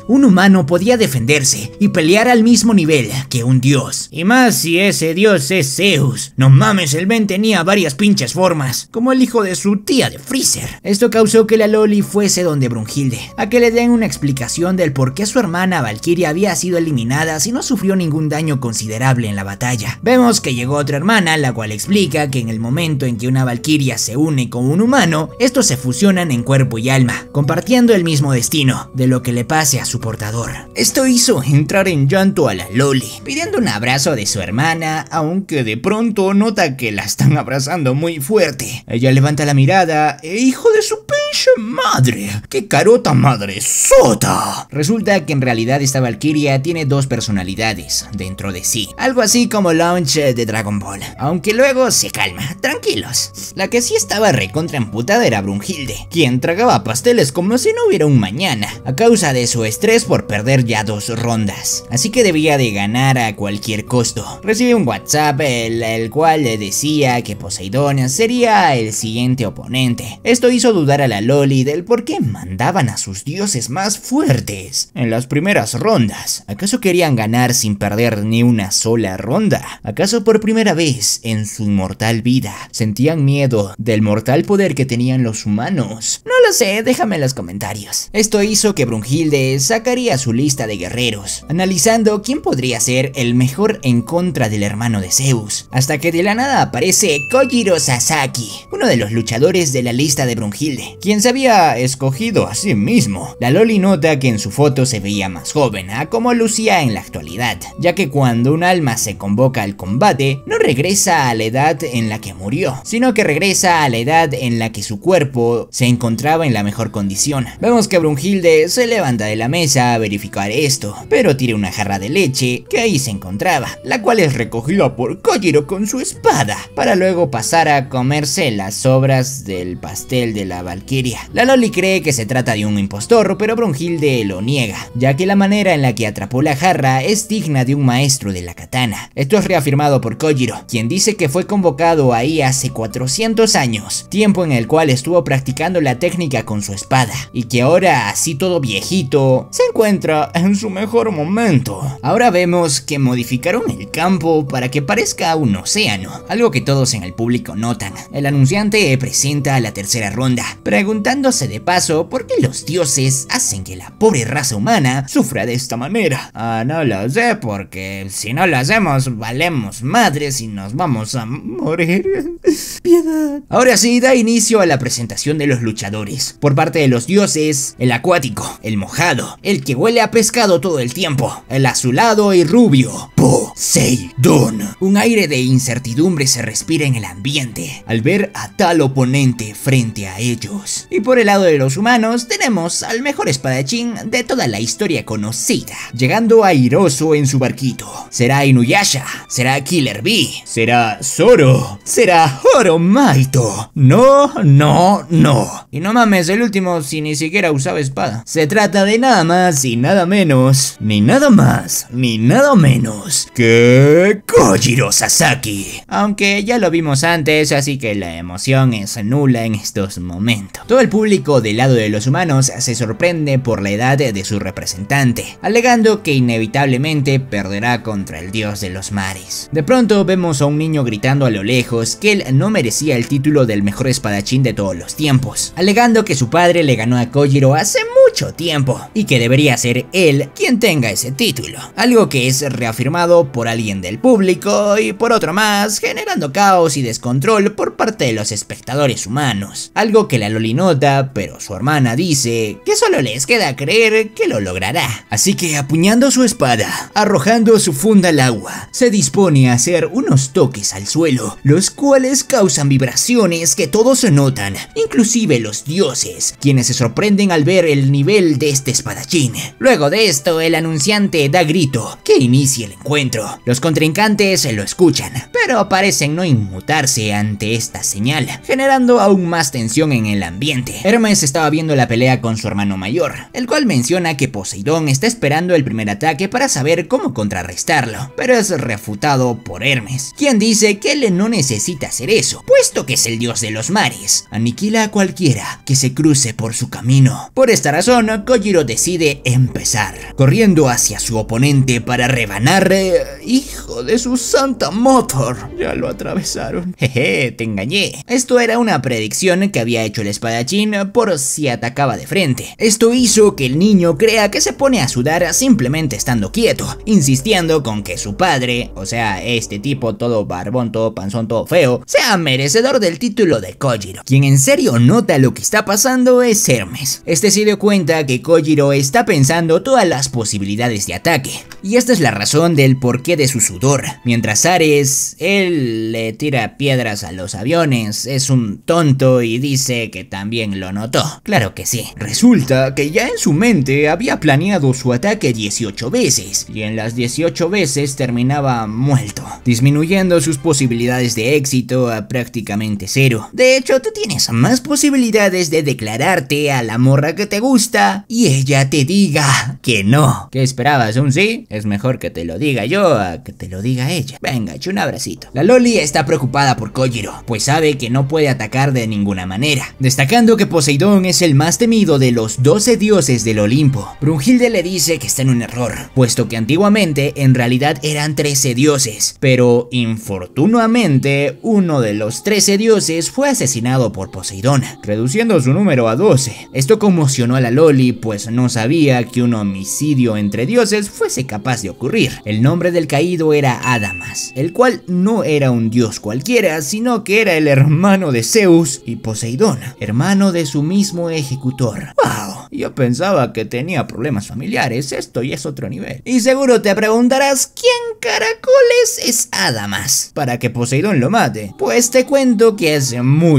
Un humano podía defenderse y pelear al mismo nivel que un dios. Y más si ese dios es Zeus. No mames, el men tenía varias pinches formas, como el hijo de su tía de Freezer. Esto causó que la Loli fuese donde Brunhilde, a que le den una explicación del por qué su hermana Valkyria había sido eliminada si no sufrió ningún daño considerable en la batalla. Vemos que llegó otra hermana, la cual explica que en el momento en que una Valkyria se une con un humano, estos se fusionan en cuerpo y alma, compartiendo el mismo destino de lo que le pase a su portador. Esto hizo entrar en llanto a la Loli, pidiendo un abrazo de su hermana, aunque de pronto nota que la están abrazando muy fuerte. Ella levanta la mirada e hijo de su pinche madre, qué carota madre sota. Resulta que en realidad esta Valkyria tiene dos personalidades dentro de sí, algo así como Launch de Dragon Ball, aunque luego se calma, tranquilos. La que sí estaba recontra emputada era Brunhilde, quien tragaba pasteles como si no hubiera un mañana, a causa de su estrés por perder ya 2 rondas, así que debía de ganar a cualquier costo. Recibe un WhatsApp el cual le decía que Poseidón sería el siguiente oponente. Esto hizo dudar a la Loli del por qué mandaban a sus dioses más fuertes en las primeras rondas. ¿Acaso querían ganar sin perder ni una sola ronda? ¿Acaso por primera vez en su inmortal vida sentían miedo del mortal poder que tenían los humanos? No lo sé, déjame en los comentarios. Esto hizo que Brunhilde sacaría su lista de guerreros, analizando quién podría ser el mejor en contra del hermano de Zeus, hasta que de la nada aparece Kojiro Sasaki, uno de los luchadores de la lista de Brunhilde, quien se había escogido a sí mismo. La Loli nota que en su foto se veía más joven a como lucía en la actualidad, ya que cuando un alma se convoca al combate, no regresa a la edad en la que murió, sino que regresa a la edad en la que su cuerpo se encontraba en la mejor condición. Vemos que Brunhilde se levanta de la mesa a verificar esto, pero tira una jarra de leche que ahí se encontraba, la cual es recogida por Kojiro con su espada, para luego pasar a comerse las sobras del pastel de la Valkyria. La Loli cree que se trata de un impostor, pero Brunhilde lo niega, ya que la manera en la que atrapó la jarra es digna de un maestro de la katana. Esto es reafirmado por Kojiro, quien dice que fue convocado ahí hace 400 años, tiempo en el cual estuvo practicando la técnica con su espada, y que ahora, así todo viejito, se encuentra en su mejor momento. Ahora vemos que modificaron el campo para que parezca un océano, algo que todos en el público notan. El anunciante presenta la tercera ronda, preguntándose de paso por qué los dioses hacen que la pobre raza humana sufra de esta manera. No lo sé, porque si no lo hacemos valemos madres y nos vamos a morir. Piedad. Ahora sí, da inicio a la presentación de los luchadores. Por parte de los dioses, el acuático, el mojado, el que huele a pescado todo el tiempo, el azulado y rubio, Poseidón. Un aire de incertidumbre se respira en el ambiente al ver a tal oponente frente a ellos. Y por el lado de los humanos tenemos al mejor espadachín de toda la historia conocida, llegando airoso en su barquito. ¿Será Inuyasha? ¿Será Killer Bee? ¿Será Zoro? ¿Será Oromaito? No. Y no mames, el último si ni siquiera usaba espada. Se trata de nada más y nada menos, ni nada más, ni nada menos que Kojiro Sasaki. Aunque ya lo vimos antes, así que la emoción es nula en estos momentos. Todo el público del lado de los humanos se sorprende por la edad de su representante, alegando que inevitablemente perderá contra el dios de los mares. De pronto vemos a un niño gritando a lo lejos que él no merecía el título del mejor espadachín de todos los tiempos, alegando que su padre le ganó a Kojiro hace mucho tiempo y que debería ser él quien tenga ese título, algo que es reafirmado por alguien del público y por otro más, generando caos y descontrol por parte de los espectadores humanos, algo que la Loli nota, pero su hermana dice que solo les queda creer que lo logrará. Así que apuñando su espada, arrojando su funda al agua, se dispone a hacer unos toques al suelo, los cuales causan vibraciones que todos notan, inclusive los dioses, quienes se sorprenden al ver el nivel de este espadachín. Luego de esto, el anunciante da grito que inicie el encuentro. Los contrincantes se lo escuchan, pero parecen no inmutarse ante esta señal, generando aún más tensión en el ambiente. Hermes estaba viendo la pelea con su hermano mayor, el cual menciona que Poseidón está esperando el primer ataque para saber cómo contrarrestarlo, pero es refutado por Hermes, quien dice que él no necesita hacer eso, puesto que es el dios de los mares, aniquila a cualquiera que se cruce por su camino. Por esta razón, razón, Kojiro decide empezar, corriendo hacia su oponente para rebanar. ¡Hijo de su santa motor! Ya lo atravesaron. Jeje, te engañé. Esto era una predicción que había hecho el espadachín por si atacaba de frente. Esto hizo que el niño crea que se pone a sudar simplemente estando quieto, insistiendo con que su padre, o sea, este tipo todo barbón, todo panzón, todo feo, sea merecedor del título de Kojiro. Quien en serio nota lo que está pasando es Hermes. Este se dio cuenta que Kojiro está pensando todas las posibilidades de ataque, y esta es la razón del porqué de su sudor. Mientras Ares, él le tira piedras a los aviones, es un tonto y dice que también lo notó. Claro que sí. Resulta que ya en su mente había planeado su ataque 18 veces, y en las 18 veces terminaba muerto, disminuyendo sus posibilidades de éxito a prácticamente cero. De hecho, tú tienes más posibilidades de declararte a la morra que te gusta y ella te diga que no. ¿Qué esperabas? ¿Un sí? Es mejor que te lo diga yo a que te lo diga ella. Venga, echa un abracito. La Loli está preocupada por Kojiro, pues sabe que no puede atacar de ninguna manera, destacando que Poseidón es el más temido de los 12 dioses del Olimpo. Brunhilde le dice que está en un error, puesto que antiguamente en realidad eran 13 dioses, pero infortunadamente uno de los 13 dioses fue asesinado por Poseidón, reduciendo su número a 12. Esto conmocionó a la Loli, pues no sabía que un homicidio entre dioses fuese capaz de ocurrir. El nombre del caído era Adamas, el cual no era un dios cualquiera, sino que era el hermano de Zeus y Poseidón, hermano de su mismo ejecutor. ¡Wow! Yo pensaba que tenía problemas familiares, esto ya es otro nivel. Y seguro te preguntarás, ¿quién caracoles es Adamas para que Poseidón lo mate? Pues te cuento que hace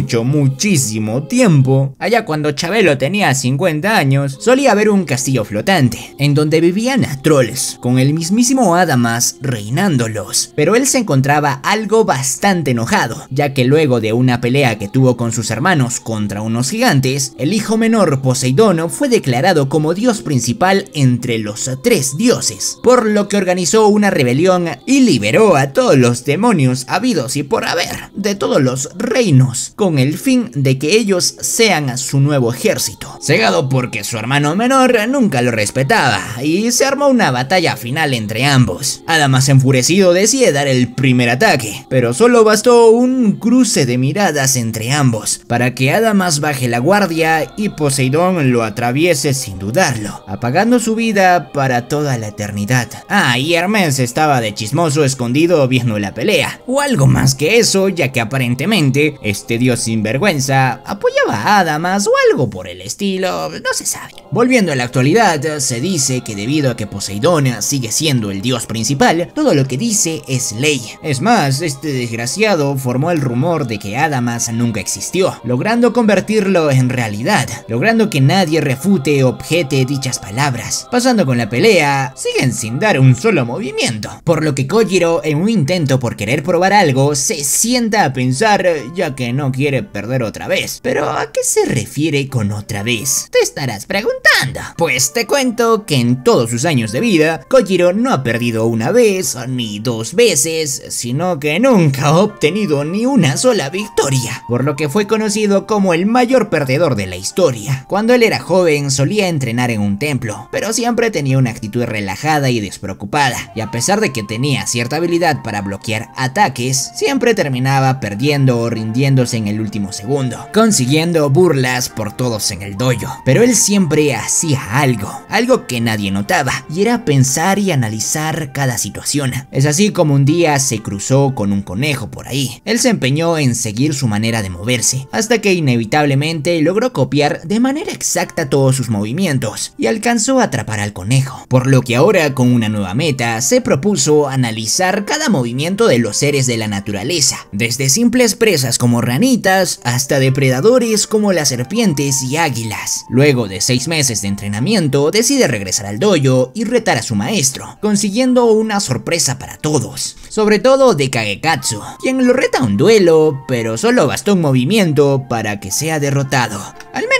muchísimo tiempo, allá cuando Chabelo tenía 50 años, solía haber un castillo flotante, en donde vivían trolls, con el mismísimo Adamas reinándolos. Pero él se encontraba algo bastante enojado, ya que luego de una pelea que tuvo con sus hermanos contra unos gigantes, el hijo menor Poseidón fue declarado como dios principal entre los 3 dioses, por lo que organizó una rebelión y liberó a todos los demonios habidos y por haber de todos los reinos, con el fin de que ellos sean su nuevo ejército. Cegado porque su hermano menor nunca lo respetaba, y se armó una batalla final entre ambos. Adamas enfurecido decide dar el primer ataque, pero solo bastó un cruce de miradas entre ambos para que Adamas baje la guardia y Poseidón lo atraviese sin dudarlo, apagando su vida para toda la eternidad. Y Hermes estaba de chismoso escondido viendo la pelea, o algo más que eso, ya que aparentemente este dios sinvergüenza apoyaba a Adamas o algo por el estilo, no se sabe. Volviendo a la actualidad, se dice que debido a que Poseidón sigue siendo el dios principal, todo lo que dice es ley. Es más, este desgraciado formó el rumor de que Adamas nunca existió, logrando convertirlo en realidad, logrando que nadie refute o objete dichas palabras. Pasando con la pelea, siguen sin dar un solo movimiento, por lo que Kojiro, en un intento por querer probar algo, se sienta a pensar, ya que no quiere perder otra vez. Pero ¿a qué se refiere con otra vez? Te estarás preguntando. Pues te cuento que en todos sus años de vida, Kojiro no ha perdido una vez ni 2 veces, sino que nunca ha obtenido ni una sola victoria, por lo que fue conocido como el mayor perdedor de la historia. Cuando él era joven solía entrenar en un templo, pero siempre tenía una actitud relajada y despreocupada, y a pesar de que tenía cierta habilidad para bloquear ataques, siempre terminaba perdiendo o rindiéndose en el último segundo, consiguiendo burlas por todos en el dojo. Pero él siempre hacía algo que nadie notaba, y era pensar y analizar cada situación. Es así como un día se cruzó con un conejo por ahí. Él se empeñó en seguir su manera de moverse, hasta que inevitablemente logró copiar de manera exacta todos sus movimientos, y alcanzó a atrapar al conejo, por lo que ahora, con una nueva meta, se propuso analizar cada movimiento de los seres de la naturaleza, desde simples presas como ranitas hasta depredadores como las serpientes y águilas. Luego de 6 meses de entrenamiento, decide regresar al dojo y retar a su maestro, consiguiendo una sorpresa para todos, sobre todo de Kagekatsu, quien lo reta a un duelo, pero solo bastó un movimiento para que sea derrotado. Al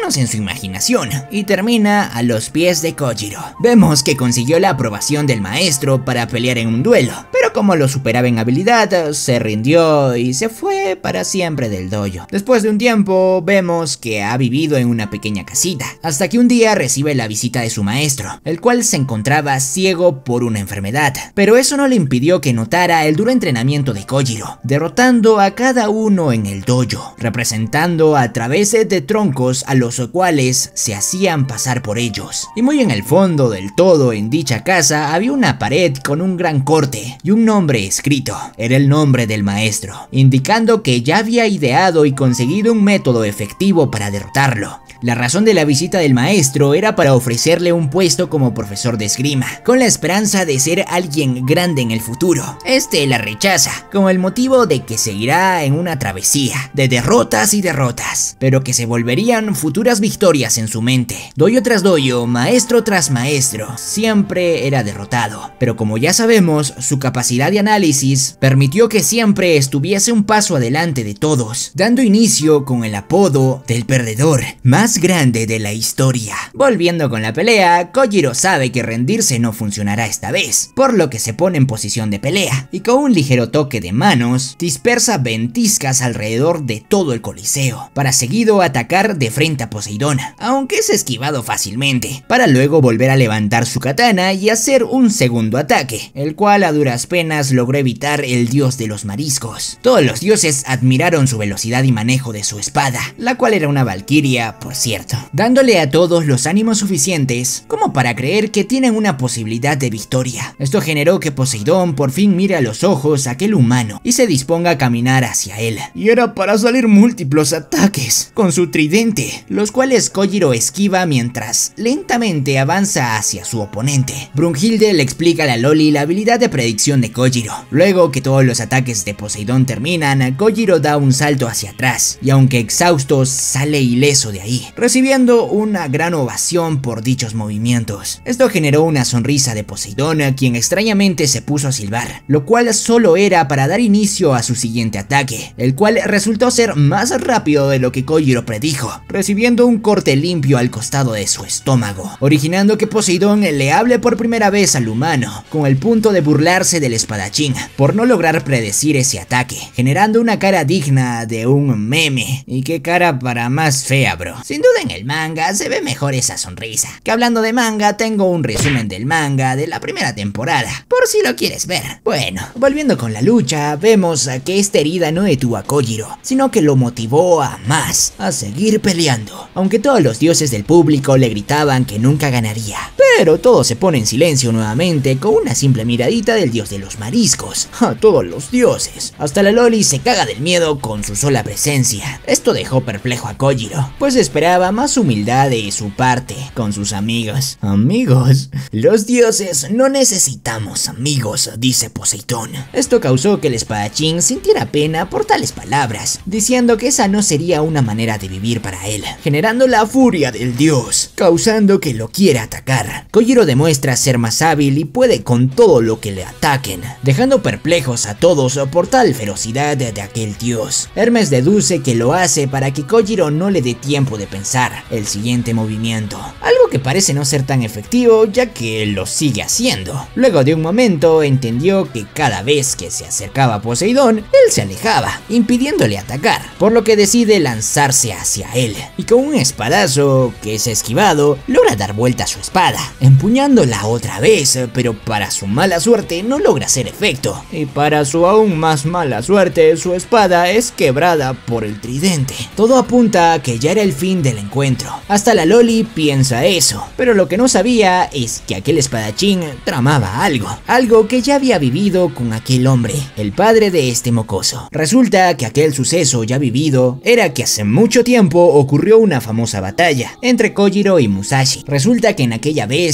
menos en su imaginación, y termina a los pies de Kojiro. Vemos que consiguió la aprobación del maestro para pelear en un duelo, pero como lo superaba en habilidad, se rindió y se fue para siempre del dojo. Después de un tiempo, vemos que ha vivido en una pequeña casita, hasta que un día recibe la visita de su maestro, el cual se encontraba ciego por una enfermedad, pero eso no le impidió que notara el duro entrenamiento de Kojiro, derrotando a cada uno en el dojo, representando a través de troncos a los cuales se hacían pasar por ellos. Y muy en el fondo del todo en dicha casa había una pared con un gran corte y un nombre escrito. Era el nombre del maestro, indicando que ya había ideado y conseguido un método efectivo para derrotarlo. La razón de la visita del maestro era para ofrecerle un puesto como profesor de esgrima, con la esperanza de ser alguien grande en el futuro. Este la rechaza, con el motivo de que seguirá en una travesía de derrotas y derrotas, pero que se volverían futuras victorias en su mente. Dojo tras dojo, maestro tras maestro, siempre era derrotado, pero como ya sabemos, su capacidad de análisis permitió que siempre estuviese un paso adelante de todos, dando inicio con el apodo del perdedor más grande de la historia. Volviendo con la pelea, Kojiro sabe que rendirse no funcionará esta vez, por lo que se pone en posición de pelea, y con un ligero toque de manos, dispersa ventiscas alrededor de todo el coliseo, para seguido atacar de frente a Poseidón, aunque es esquivado fácilmente, para luego volver a levantar su katana y hacer un segundo ataque, el cual a duras penas logró evitar el dios de los mariscos. Todos los dioses admiraron su velocidad y manejo de su espada, la cual era una valquiria, por cierto, dándole a todos los ánimos suficientes como para creer que tienen una posibilidad de victoria. Esto generó que Poseidón por fin mire a los ojos a aquel humano y se disponga a caminar hacia él, y era para salir múltiples ataques con su tridente, los cuales Kojiro esquiva mientras lentamente avanza hacia su oponente. Brunhilde le explica a la Loli la habilidad de predicción de Kojiro. Luego que todos los ataques de Poseidón terminan, Kojiro da un salto hacia atrás, y aunque exhausto sale ileso de ahí, recibiendo una gran ovación por dichos movimientos. Esto generó una sonrisa de Poseidón, quien extrañamente se puso a silbar, lo cual solo era para dar inicio a su siguiente ataque, el cual resultó ser más rápido de lo que Kojiro predijo, recibiendo un corte limpio al costado de su estómago, originando que Poseidón le hable por primera vez al humano, con el punto de burlarse del espadachín, por no lograr predecir ese ataque, generando una cara digna de un meme. Y qué cara para más fea, bro. Sin duda en el manga se ve mejor esa sonrisa, que hablando de manga tengo un resumen del manga de la primera temporada, por si lo quieres ver. Bueno, volviendo con la lucha, vemos que esta herida no detuvo a Kojiro, sino que lo motivó a más, a seguir peleando, aunque todos los dioses del público le gritaban que nunca ganaría. Pero todo se pone en silencio nuevamente con una simple miradita del dios de los mariscos. A todos los dioses. Hasta la Loli se caga del miedo con su sola presencia. Esto dejó perplejo a Kojiro, pues esperaba más humildad de su parte con sus amigos. ¿Amigos? Los dioses no necesitamos amigos, dice Poseidón. Esto causó que el espadachín sintiera pena por tales palabras, diciendo que esa no sería una manera de vivir para él, generando la furia del dios, causando que lo quiera atacar. Kojiro demuestra ser más hábil y puede con todo lo que le ataquen, dejando perplejos a todos por tal ferocidad de aquel dios. Hermes deduce que lo hace para que Kojiro no le dé tiempo de pensar el siguiente movimiento, algo que parece no ser tan efectivo ya que lo sigue haciendo. Luego de un momento entendió que cada vez que se acercaba a Poseidón, él se alejaba, impidiéndole atacar, por lo que decide lanzarse hacia él, y con un espadazo que es esquivado, logra dar vuelta a su espada, empuñándola otra vez, pero para su mala suerte no logra hacer efecto, y para su aún más mala suerte, su espada es quebrada por el tridente. Todo apunta a que ya era el fin del encuentro. Hasta la Loli piensa eso, pero lo que no sabía es que aquel espadachín tramaba algo que ya había vivido con aquel hombre, el padre de este mocoso. Resulta que aquel suceso ya vivido era que hace mucho tiempo ocurrió una famosa batalla entre Kojiro y Musashi. Resulta que en aquella vez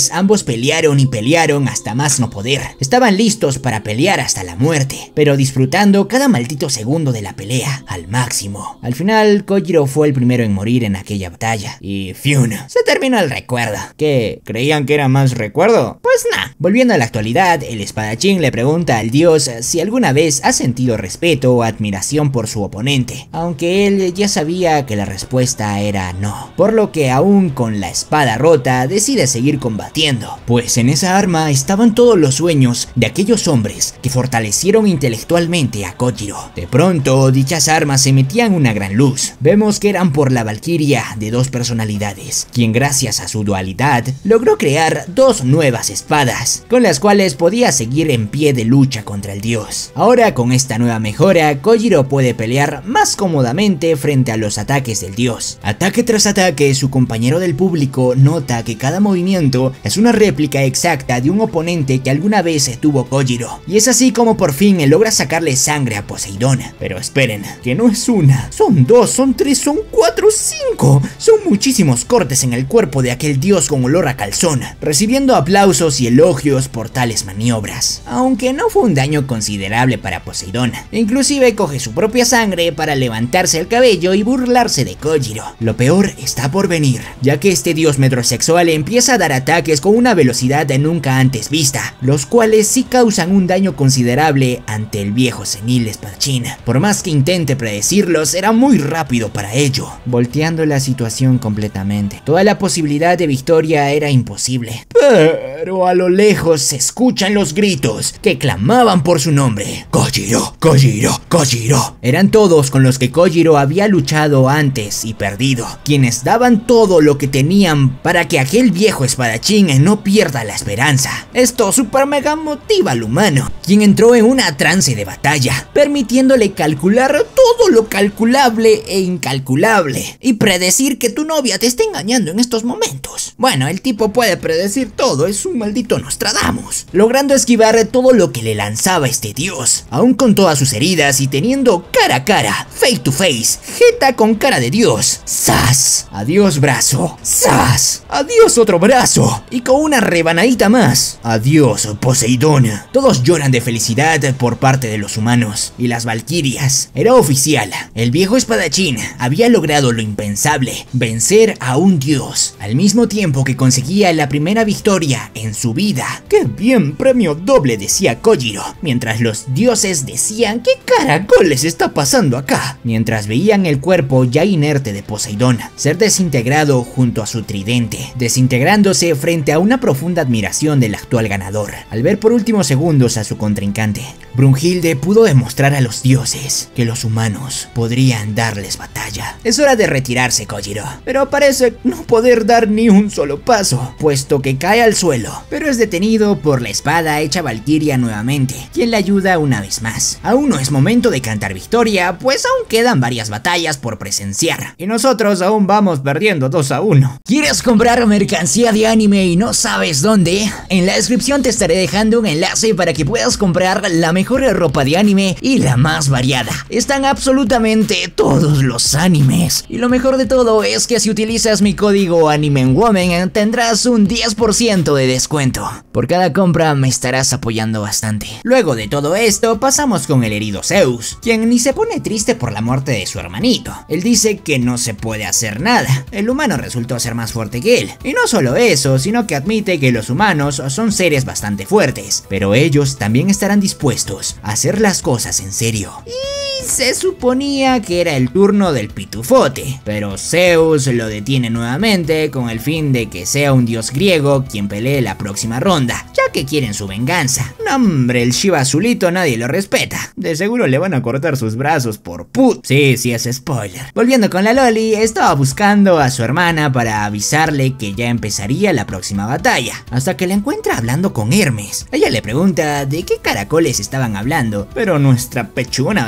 Entonces ambos pelearon y pelearon hasta más no poder. Estaban listos para pelear hasta la muerte, pero disfrutando cada maldito segundo de la pelea al máximo. Al final, Kojiro fue el primero en morir en aquella batalla y ¡fium! Se terminó el recuerdo. ¿Qué? ¿Creían que era más recuerdo? Pues nah. Volviendo a la actualidad, el espadachín le pregunta al dios si alguna vez ha sentido respeto o admiración por su oponente, aunque él ya sabía que la respuesta era no, por lo que aún con la espada rota decide seguir combatiendo, pues en esa arma estaban todos los sueños de aquellos hombres que fortalecieron intelectualmente a Kojiro. De pronto, dichas armas emitían una gran luz. Vemos que eran por la valquiria de dos personalidades, quien gracias a su dualidad logró crear dos nuevas espadas, con las cuales podía seguir en pie de lucha contra el dios. Ahora con esta nueva mejora, Kojiro puede pelear más cómodamente frente a los ataques del dios. Ataque tras ataque, su compañero del público nota que cada movimiento es una réplica exacta de un oponente que alguna vez tuvo Kojiro, y es así como por fin logra sacarle sangre a Poseidón. Pero esperen, que no es una, son dos, son tres, son cuatro, cinco. Son muchísimos cortes en el cuerpo de aquel dios con olor a calzón, recibiendo aplausos y elogios por tales maniobras. Aunque no fue un daño considerable para Poseidón, inclusive coge su propia sangre para levantarse el cabello y burlarse de Kojiro. Lo peor está por venir, ya que este dios metrosexual empieza a dar ataques con una velocidad nunca antes vista, los cuales sí causan un daño considerable ante el viejo senil espadachín. Por más que intente predecirlo, será muy rápido para ello, volteando la situación completamente. Toda la posibilidad de victoria era imposible, pero a lo lejos se escuchan los gritos que clamaban por su nombre. Kojiro, Kojiro, Kojiro. Eran todos con los que Kojiro había luchado antes y perdido, quienes daban todo lo que tenían para que aquel viejo espadachín no pierda la esperanza. Esto super mega motiva al humano, quien entró en una trance de batalla, permitiéndole calcular todo lo calculable e incalculable y predecir que tu novia te está engañando en estos momentos. Bueno, el tipo puede predecir todo, es un maldito Nostradamus, logrando esquivar todo lo que le lanzaba este dios, aún con todas sus heridas y teniendo cara a cara, face to face, jeta con cara de dios. ¡Zas! Adiós brazo. ¡Zas! Adiós otro brazo. Y con una rebanadita más. Adiós Poseidón. Todos lloran de felicidad por parte de los humanos y las valquirias. Era oficial, el viejo espadachín había logrado lo impensable, vencer a un dios, al mismo tiempo que conseguía la primera victoria en su vida. ¡Qué bien, premio doble!, decía Kojiro, mientras los dioses decían ¿qué caracoles está pasando acá?, mientras veían el cuerpo ya inerte de Poseidón ser desintegrado junto a su tridente, desintegrándose frente a una profunda admiración del actual ganador, al ver por últimos segundos a su contrincante. Brunhilde pudo demostrar a los dioses que los humanos podrían darles batalla. Es hora de retirarse, Kojiro, pero parece no poder dar ni un solo paso, puesto que cae al suelo, pero es detenido por la espada hecha valquiria nuevamente, quien le ayuda una vez más. Aún no es momento de cantar victoria, pues aún quedan varias batallas por presenciar, y nosotros aún vamos perdiendo 2-1. ¿Quieres comprar mercancía de anime y no sabes dónde? En la descripción te estaré dejando un enlace para que puedas comprar la mejor ropa de anime y la más variada. Están absolutamente todos los animes, y lo mejor de todo es que si utilizas mi código AnimeWoman tendrás un 10% de descuento. Por cada compra me estarás apoyando bastante. Luego de todo esto pasamos con el herido Zeus, quien ni se pone triste por la muerte de su hermanito. Él dice que no se puede hacer nada, el humano resultó ser más fuerte que él, y no solo eso, sino que admite que los humanos son seres bastante fuertes, pero ellos también estarán dispuestos a hacer las cosas en serio. Y se suponía que era el turno del pitufote, pero Zeus lo detiene nuevamente con el fin de que sea un dios griego quien pelee la próxima ronda, ya que quieren su venganza. No hombre, el Shiva azulito nadie lo respeta, de seguro le van a cortar sus brazos por put. Sí, es spoiler. Volviendo con la Loli, estaba buscando a su hermana para avisarle que ya empezaría la próxima batalla, hasta que la encuentra hablando con Hermes. Ella le pregunta de qué caracoles estaban hablando, pero nuestra pechugona valquiria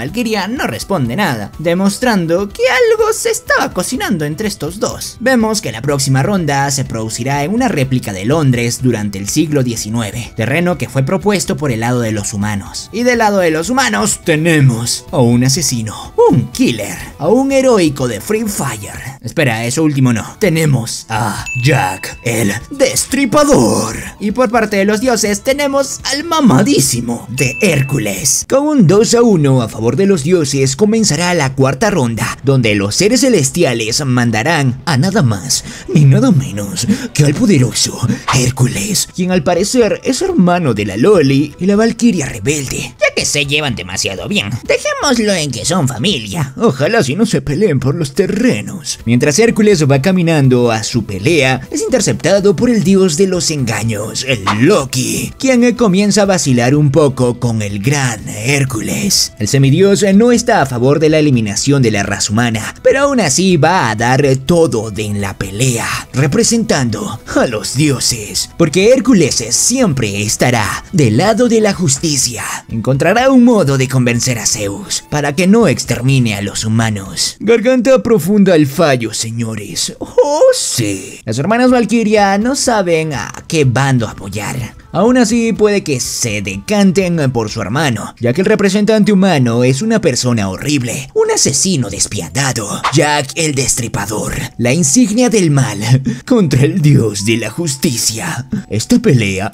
Valkyria no responde nada, demostrando que algo se estaba cocinando entre estos dos. Vemos que la próxima ronda se producirá en una réplica de Londres durante el siglo XIX, terreno que fue propuesto por el lado de los humanos. Y del lado de los humanos tenemos a un asesino, un killer, a un heroico de Free Fire. Espera, eso último no. Tenemos a Jack el Destripador. Y por parte de los dioses tenemos al mamadísimo de Hércules. Con un 2-1 a favor de los dioses comenzará la cuarta ronda, donde los seres celestiales mandarán a nada más ni nada menos que al poderoso Hércules, quien al parecer es hermano de la Loli y la Valkyria rebelde. Ya que se llevan demasiado bien, dejémoslo en que son familia. Ojalá si no se peleen por los terrenos. Mientras Hércules va caminando a su pelea, es interceptado por el dios de los engaños, el Loki, quien comienza a vacilar un poco con el gran Hércules. El semidios no está a favor de la eliminación de la raza humana, pero aún así va a dar todo en la pelea, representando a los dioses, porque Hércules siempre estará del lado de la justicia. Encontrará un modo de convencer a Zeus para que no extermine a los humanos. Garganta profunda al fallo, señores. Oh, sí. Las hermanas Valkyria no saben a qué bando apoyar. Aún así puede que se decanten por su hermano, ya que el representante humano es una persona horrible, un asesino despiadado, Jack el Destripador, la insignia del mal contra el dios de la justicia. Esta pelea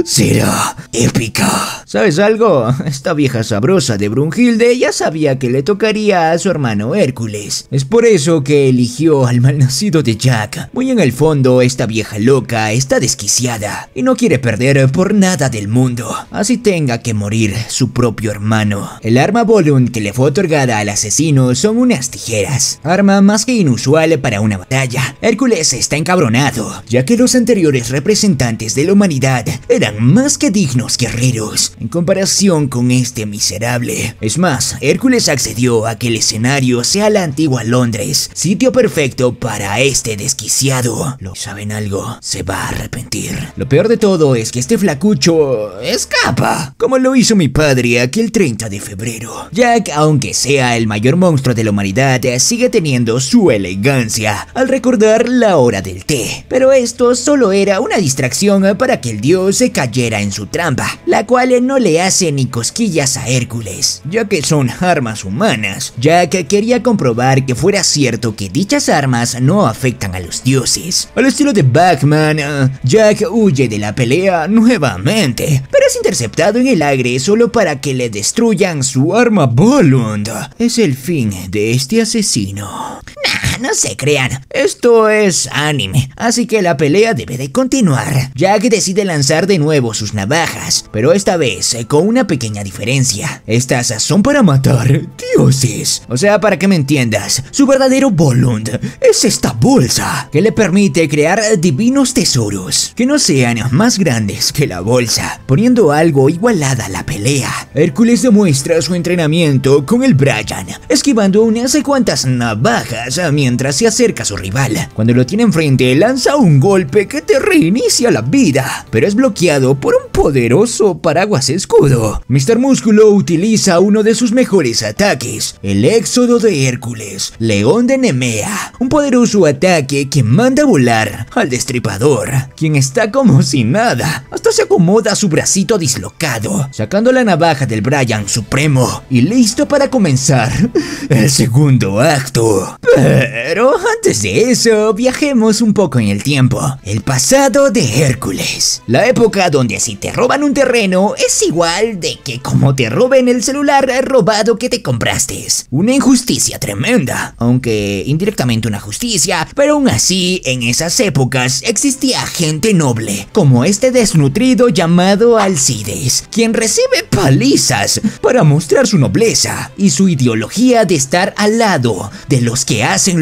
será épica. ¿Sabes algo? Esta vieja sabrosa de Brunhilde ya sabía que le tocaría a su hermano Hércules. Es por eso que eligió al malnacido de Jack. Muy en el fondo, esta vieja loca está desquiciada y no quiere perder por nada del mundo, así tenga que morir su propio hermano. El arma Volund que le fue otorgada al asesino son unas tijeras, arma más que inusual para una batalla. Hércules está encabronado, ya que los anteriores representantes de la humanidad eran más que dignos guerreros en comparación con este miserable. Es más, Hércules accedió a que el escenario sea la antigua Londres, sitio perfecto para este desquiciado. ¿Saben algo? Se va a arrepentir. Lo peor de todo es que este flacucho escapa, como lo hizo mi padre aquel 30 de febrero. Jack, aunque sea el mayor monstruo de la humanidad, sigue teniendo su elegancia al recordar la hora del té. Pero esto solo era una distracción para que el dios se cayera en su trampa, la cual no le hace ni cosquillas a Hércules, ya que son armas humanas. Jack quería comprobar que fuera cierto que dichas armas no afectan a los dioses. Al estilo de Batman, Jack huye de la pelea nuevamente, pero es interceptado en el aire solo para que le destruyan su arma Volund. Es el fin de este asesino. No se crean, esto es anime, así que la pelea debe de continuar. Jack decide lanzar de nuevo sus navajas, pero esta vez con una pequeña diferencia. Estas son para matar dioses. O sea, para que me entiendas, su verdadero Volund es esta bolsa, que le permite crear divinos tesoros, que no sean más grandes que la bolsa, poniendo algo igualada a la pelea. Hércules demuestra su entrenamiento con el Brian, esquivando unas cuantas navajas mientras se acerca a su rival. Cuando lo tiene enfrente, lanza un golpe que te reinicia la vida, pero es bloqueado por un poderoso paraguas escudo. Mr. Músculo utiliza uno de sus mejores ataques, el éxodo de Hércules, León de Nemea, un poderoso ataque que manda a volar al Destripador, quien está como si nada. Hasta se acomoda su bracito dislocado, sacando la navaja del Brian Supremo y listo para comenzar el segundo acto. Pero antes de eso, viajemos un poco en el tiempo. El pasado de Hércules. La época donde si te roban un terreno es igual de que como te roben el celular robado que te compraste. Una injusticia tremenda, aunque indirectamente una justicia, pero aún así en esas épocas existía gente noble, como este desnutrido llamado Alcides, quien recibe palizas para mostrar su nobleza y su ideología de estar al lado de los que hacen lo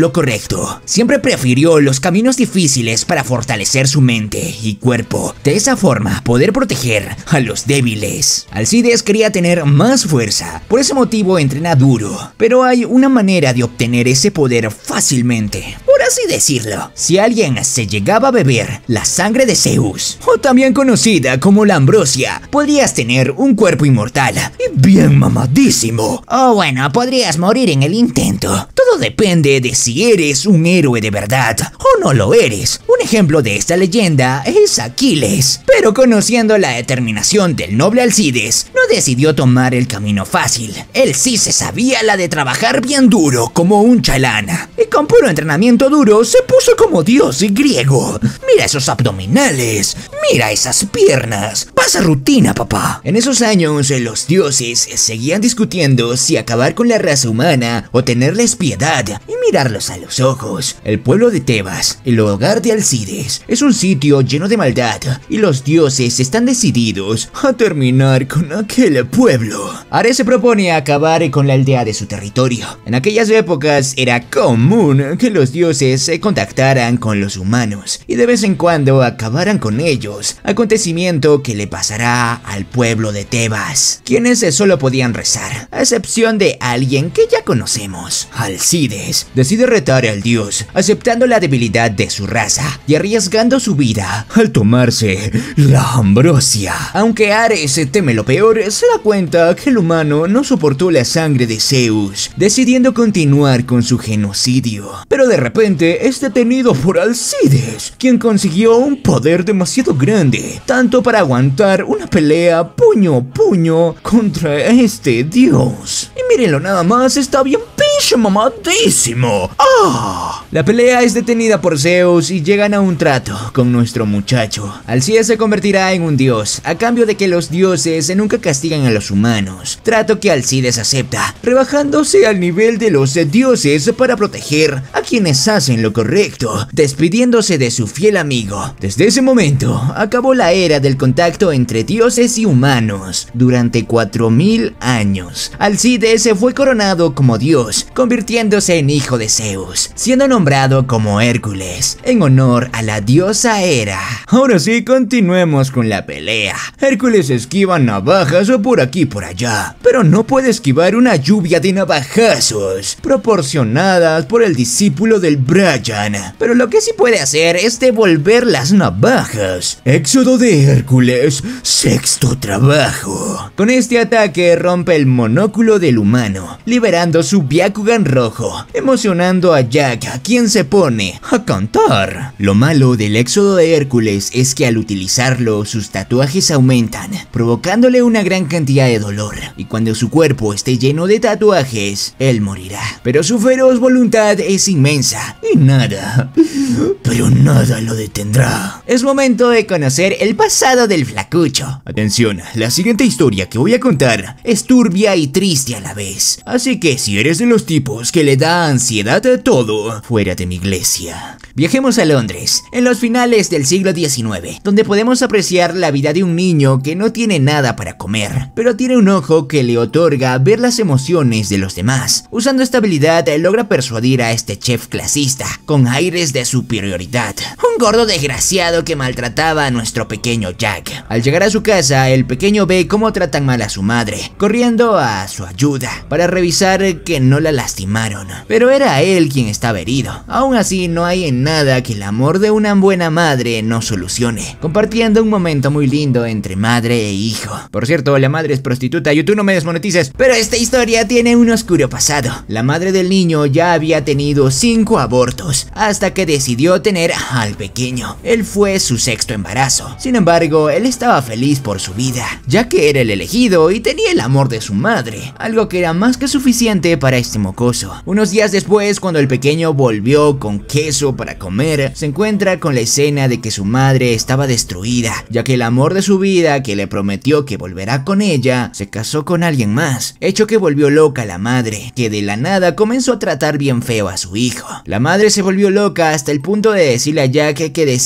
lo correcto. Siempre prefirió los caminos difíciles para fortalecer su mente y cuerpo. De esa forma, poder proteger a los débiles. Alcides quería tener más fuerza, por ese motivo entrena duro. Pero hay una manera de obtener ese poder fácilmente, por así decirlo. Si alguien se llegaba a beber la sangre de Zeus, o también conocida como la ambrosia, podrías tener un cuerpo inmortal y bien mamadísimo. O bueno, podrías morir en el intento. Todo depende de si eres un héroe de verdad o no lo eres. Un ejemplo de esta leyenda es Aquiles. Pero conociendo la determinación del noble Alcides, no decidió tomar el camino fácil. Él sí se sabía la de trabajar bien duro como un chalán. Y con puro entrenamiento duro se puso como dios griego. Mira esos abdominales, mira esas piernas. Pasa rutina, papá. En esos años los dioses seguían discutiendo si acabar con la raza humana o tenerles piedad y mirarlos a los ojos. El pueblo de Tebas, el hogar de Alcides, es un sitio lleno de maldad y los dioses están decididos a terminar con aquel pueblo. Ares se propone acabar con la aldea de su territorio. En aquellas épocas era común que los dioses se contactaran con los humanos y de vez en cuando acabaran con ellos, acontecimiento que le pasará al pueblo de Tebas, quienes solo podían rezar, a excepción de alguien que ya conocemos. Alcides decide retar al dios, aceptando la debilidad de su raza y arriesgando su vida al tomarse la ambrosia. Aunque Ares teme lo peor, se da cuenta que el humano no soportó la sangre de Zeus, decidiendo continuar con su genocidio. Pero de repente es detenido por Alcides, quien consiguió un poder demasiado grande, tanto para aguantar una pelea puño a puño contra este dios. Y mírenlo nada más, está bien pinche mamadísimo. ¡Ah! La pelea es detenida por Zeus y llegan a un trato con nuestro muchacho. Alcides se convertirá en un dios, a cambio de que los dioses nunca castigan a los humanos. Trato que Alcides acepta, rebajándose al nivel de los dioses para proteger a quienes hacen lo correcto, despidiéndose de su fiel amigo. Desde ese momento, acabó la era del contacto entre dioses y humanos. Durante 4000 años, Alcides fue coronado como dios, convirtiéndose en hijo de Zeus, siendo nombrado como Hércules, en honor a la diosa Hera. Ahora sí, continuemos con la pelea. Hércules esquiva navajas por aquí y por allá, pero no puede esquivar una lluvia de navajazos proporcionadas por el discípulo del Brian. Pero lo que sí puede hacer es devolver las navajas. Éxodo de Hércules, sexto trabajo. Con este ataque rompe el monóculo del humano, liberando su Byakugan rojo, emocionando a Jack, quien se pone a cantar. Lo malo del éxodo de Hércules es que al utilizarlo, sus tatuajes aumentan, provocándole una gran cantidad de dolor, y cuando su cuerpo esté lleno de tatuajes, él morirá. Pero su feroz voluntad es inmensa, y nada, pero nada lo detendrá. Es momento de conocer el pasado del flacucho. Atención, la siguiente historia que voy a contar es turbia y triste a la vez, así que si eres de los tipos que le da ansiedad a todo, fuera de mi iglesia. Viajemos a Londres, en los finales del siglo XIX, donde podemos apreciar la vida de un niño que no tiene nada para comer, pero tiene un ojo que le otorga ver las emociones de los demás. Usando esta habilidad, logra persuadir a este chef clasista, con aires de superioridad, un gordo desgraciado que maltrataba a nuestro pequeño Jack. Al llegar a su casa, el pequeño ve cómo tratan mal a su madre, corriendo a su ayuda, para revisar que no la lastimaron. Pero era él quien estaba herido. Aún así, no hay en nada que el amor de una buena madre no solucione, compartiendo un momento muy lindo entre madre e hijo. Por cierto, la madre es prostituta, YouTube no me desmonetices. Pero esta historia tiene un oscuro pasado. La madre del niño ya había tenido 5 abortos, hasta que decidió tener al pequeño. Él fue su sexto embarazo. Sin embargo, él estaba feliz por su vida, ya que era el elegido y tenía el amor de su madre, algo que era más que suficiente para este mocoso. Unos días después, cuando el pequeño volvió con queso para comer, se encuentra con la escena de que su madre estaba destruida, ya que el amor de su vida, que le prometió que volverá con ella, se casó con alguien más, hecho que volvió loca a la madre, que de la nada comenzó a tratar bien feo a su hijo. La madre se volvió loca hasta el punto de decirle a Jack que desearía haber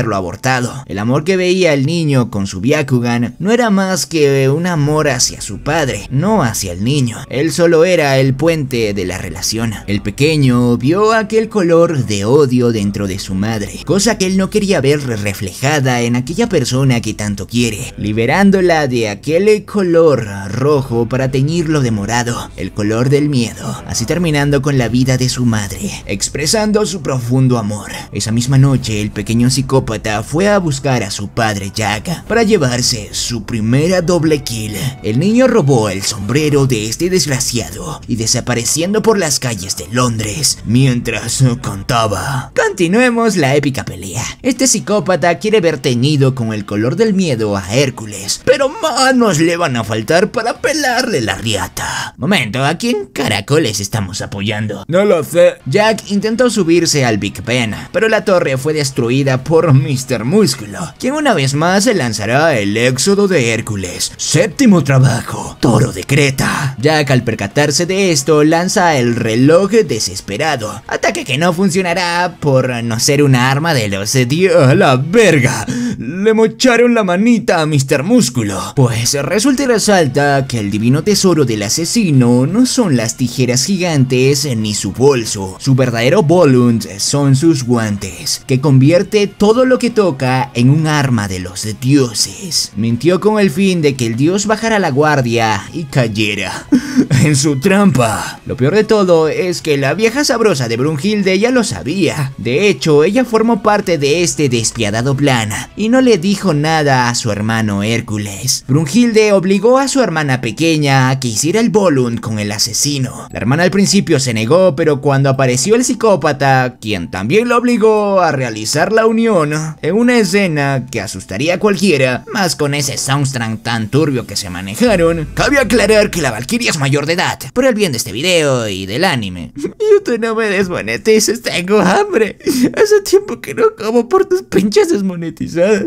haberlo abortado. El amor que veía el niño con su Byakugan no era más que un amor hacia su padre, no hacia el niño. Él solo era el puente de la relación. El pequeño vio aquel color de odio dentro de su madre, cosa que él no quería ver reflejada en aquella persona que tanto quiere, liberándola de aquel color rojo para teñirlo de morado, el color del miedo, así terminando con la vida de su madre, expresando su profundo amor. Esa misma noche, el pequeño psicópata fue a buscar a su padre Jack para llevarse su primera doble kill. El niño robó el sombrero de este desgraciado y desapareciendo por las calles de Londres mientras cantaba. Continuemos la épica pelea. Este psicópata quiere ver teñido con el color del miedo a Hércules, pero manos le van a faltar para pelarle la riata. Momento, ¿a quién caracoles estamos apoyando? No lo sé. Jack intentó subirse al Big Ben, pero la torre fue destruida por Mr. Músculo, quien una vez más se lanzará el éxodo de Hércules. Séptimo trabajo, Toro de Creta. Jack, al percatarse de esto, lanza el reloj desesperado, ataque que no funcionará por no ser una arma de los dioses. ¡A la verga! Le mocharon la manita a Mr. Músculo. Pues resulta y resalta que el divino tesoro del asesino no son las tijeras gigantes ni su bolso. Su verdadero Volund son sus guantes, que convierte todo lo que toca en un arma de los dioses. Mintió con el fin de que el dios bajara la guardia y cayera en su trampa. Lo peor de todo es que la vieja sabrosa de Brunhilde ya lo sabía. De hecho, ella formó parte de este despiadado plan y no le dijo nada a su hermano Hércules. Brunhilde obligó a su hermana pequeña a que hiciera el Volund con el asesino. La hermana al principio se negó, pero cuando apareció el psicópata, quien también lo obligó a realizar la unión, en una escena que asustaría a cualquiera, más con ese soundtrack tan turbio que se manejaron. Cabe aclarar que la Valkyria es mayor de edad, por el bien de este video y del anime. YouTube, no me desmonetices, tengo hambre. Hace tiempo que no como por tus pinches desmonetizadas.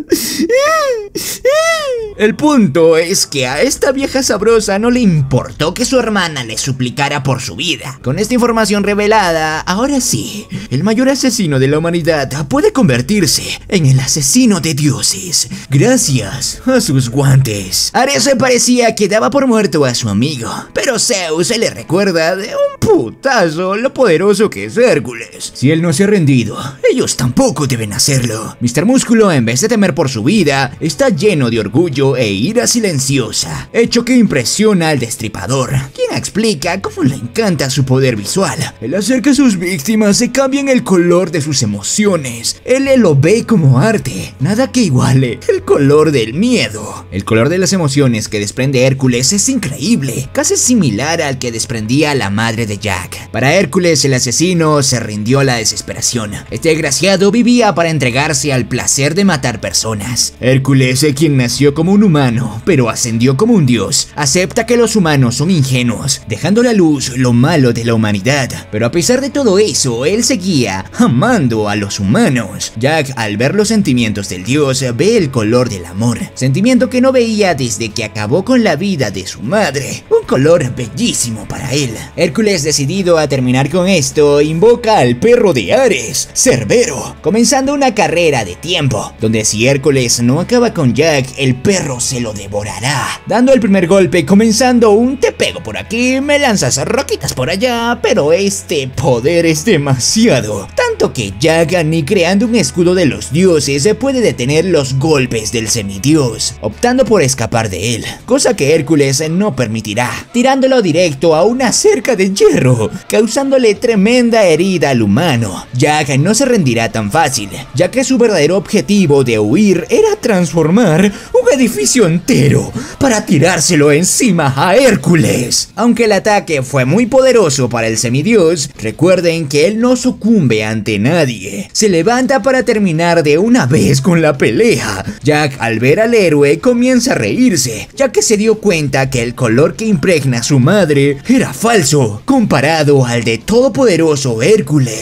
El punto es que a esta vieja sabrosa no le importó que su hermana le suplicara por su vida. Con esta información revelada, ahora sí, el mayor asesino de la humanidad puede convertirse en el asesino de dioses, gracias a sus guantes. Ares parecía que daba por muerto a su amigo, pero Zeus se le recuerda de un putazo lo poderoso que es Hércules. Si él no se ha rendido, ellos tampoco deben hacerlo. Mr. Músculo, en vez de temer por su vida, está lleno de orgullo e ira silenciosa, hecho que impresiona al destripador, quien explica cómo le encanta su poder visual. Él hacer que sus víctimas se cambien el color de sus emociones. Él lo ve como arte, nada que iguale el color del miedo. El color de las emociones que desprende Hércules es increíble, casi similar al que desprendía la madre de Jack. Para Hércules, el asesino se rindió a la desesperación. Este desgraciado vivía para entregarse al placer de matar personas. Hércules, quien nació como un humano, pero ascendió como un dios, acepta que los humanos son ingenuos, dejando a la luz lo malo de la humanidad. Pero a pesar de todo eso, él seguía amando a los humanos. Jack, al ver los sentimientos del dios, ve el color del amor, sentimiento que no veía desde que acabó con la vida de su madre. Un color bellísimo para él. Hércules, decidido a terminar con esto, invoca al perro de Ares, Cerbero, comenzando una carrera de tiempo, donde si Hércules no acaba con Jack, el perro se lo devorará, dando el primer golpe, comenzando un te pego por aquí, me lanzas roquitas por allá, pero este poder es demasiado, tanto que Jack, ni creando un escudo de los dioses, puede detener los golpes del semidios, optando por escapar de él, cosa que Hércules no permitirá, tirándolo directo a una cerca de hierro, causándole tremenda herida al humano. Jack no se rendirá tan fácil, ya que su verdadero objetivo de huir era transformar un edificio entero para tirárselo encima a Hércules. Aunque el ataque fue muy poderoso para el semidios, recuerden que él no sucumbe ante nadie, se levanta para terminar de una vez con la pelea. Jack, al ver al héroe, comienza a reírse, ya que se dio cuenta que el color que impregna a su madre era falso, comparado al de todopoderoso Hércules.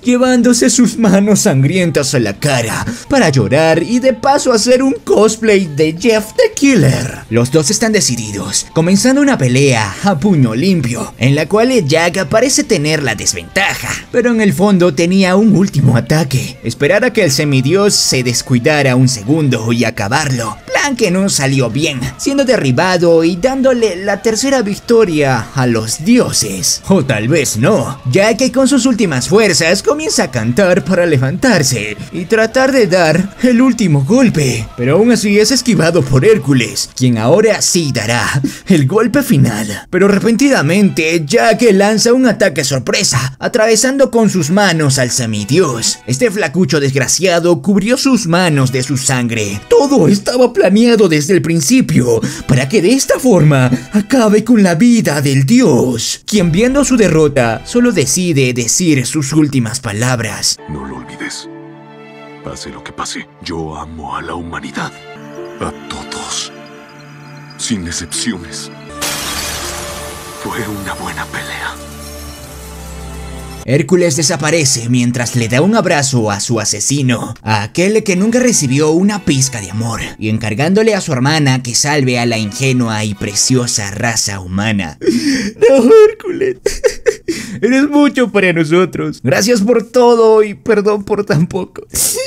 llevándose sus manos sangrientas a la cara para llorar y de paso hacer un cosplay de Jeff the Killer. Los dos están decididos, comenzando una pelea a puño limpio, en la cual Jack parece tener la desventaja, pero en el fondo tenía un último ataque: esperar a que el semidios se descuidara un segundo y acabarlo, plan que no salió bien, siendo derribado y dándole la tercera victoria a los dioses. O tal vez no, ya que con sus últimas fuerzas comienza a cantar para levantarse y tratar de dar el último golpe, pero aún así es esquivado por Hércules, quien ahora sí dará el golpe final. Pero repentinamente Jack lanza un ataque sorpresa, atravesando con sus manos al semidios. Este flacucho desgraciado cubrió sus manos de su sangre. Todo estaba planeado desde el principio para que de esta forma acabe con la vida del dios, quien viendo su derrota solo decide decir sus últimas palabras. No lo olvides. Pase lo que pase, yo amo a la humanidad. A todos. Sin excepciones. Fue una buena pelea. Hércules desaparece mientras le da un abrazo a su asesino, a aquel que nunca recibió una pizca de amor, y encargándole a su hermana que salve a la ingenua y preciosa raza humana. No, Hércules, eres mucho para nosotros. Gracias por todo y perdón por tan poco.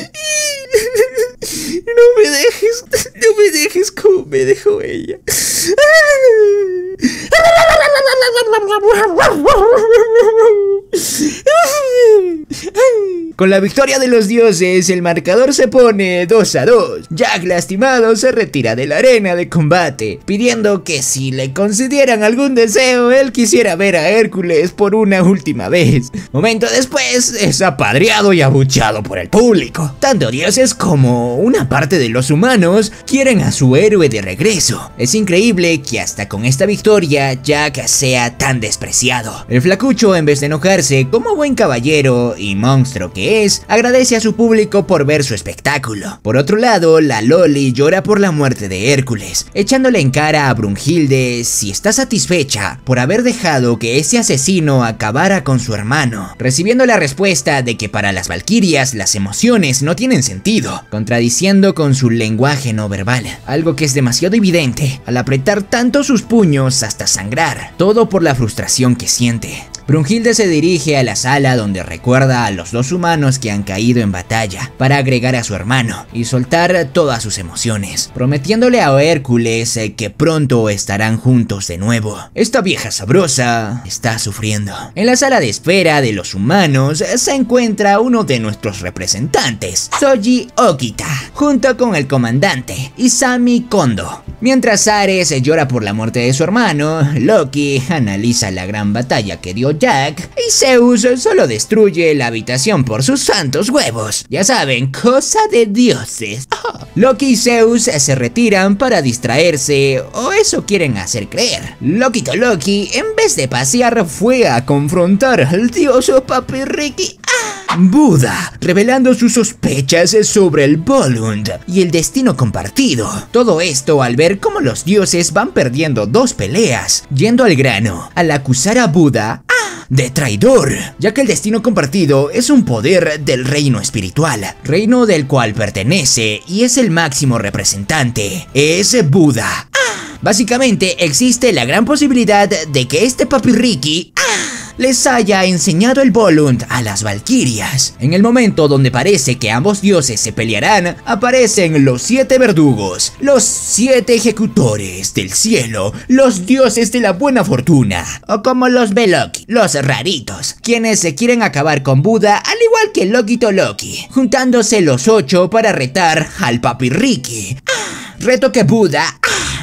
No me dejes como me dejó ella. Con la victoria de los dioses, el marcador se pone 2-2. Jack, lastimado, se retira de la arena de combate, pidiendo que si le concedieran algún deseo, él quisiera ver a Hércules por una última vez. Momento después, es apedreado y abucheado por el público. Tanto dioses como una parte de los humanos quieren a su héroe de regreso. Es increíble que hasta con esta victoria, Jack sea tan despreciado. El flacucho, en vez de enojarse, como buen caballero y monstruo que es, agradece a su público por ver su espectáculo. Por otro lado, la Loli llora por la muerte de Hércules, echándole en cara a Brunhilde si está satisfecha por haber dejado que ese asesino acabara con su hermano, recibiendo la respuesta de que para las valquirias las emociones no tienen sentido, contradiciendo con su lenguaje no verbal, algo que es demasiado evidente al apretar tanto sus puños hasta sangrar, todo por la frustración que siente. Brunhilde se dirige a la sala donde recuerda a los dos humanos que han caído en batalla para agregar a su hermano y soltar todas sus emociones, prometiéndole a Hércules que pronto estarán juntos de nuevo. Esta vieja sabrosa está sufriendo. En la sala de espera de los humanos se encuentra uno de nuestros representantes, Soji Okita, junto con el comandante Isami Kondo. Mientras Ares llora por la muerte de su hermano, Loki analiza la gran batalla que dio Jack y Zeus solo destruye la habitación por sus santos huevos. Ya saben, cosa de dioses. Loki y Zeus se retiran para distraerse, o eso quieren hacer creer. Loquito Loki, en vez de pasear, fue a confrontar al dios Papiriki Buda, revelando sus sospechas sobre el Volund y el destino compartido. Todo esto al ver cómo los dioses van perdiendo dos peleas, yendo al grano al acusar a Buda de traidor, ya que el destino compartido es un poder del reino espiritual, reino del cual pertenece y es el máximo representante, es Buda. Básicamente existe la gran posibilidad de que este Papiriki les haya enseñado el Volund a las valquirias. En el momento donde parece que ambos dioses se pelearán, aparecen los 7 verdugos, los 7 ejecutores del cielo, los dioses de la buena fortuna, o como los Veloki, los raritos, quienes se quieren acabar con Buda al igual que Loquito Loki, juntándose los 8 para retar al Papiriki. Reto que Buda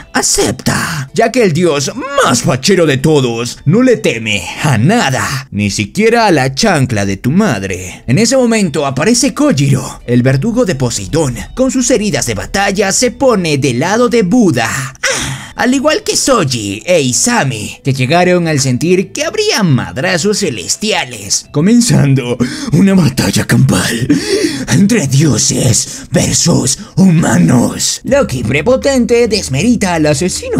acepta, ya que el dios más fachero de todos no le teme a nada, ni siquiera a la chancla de tu madre. En ese momento aparece Kojiro, el verdugo de Poseidón. Con sus heridas de batalla se pone del lado de Buda, al igual que Soji e Isami, que llegaron al sentir que habría madrazos celestiales, comenzando una batalla campal entre dioses versus humanos. Loki prepotente desmerita al asesino de Poseidón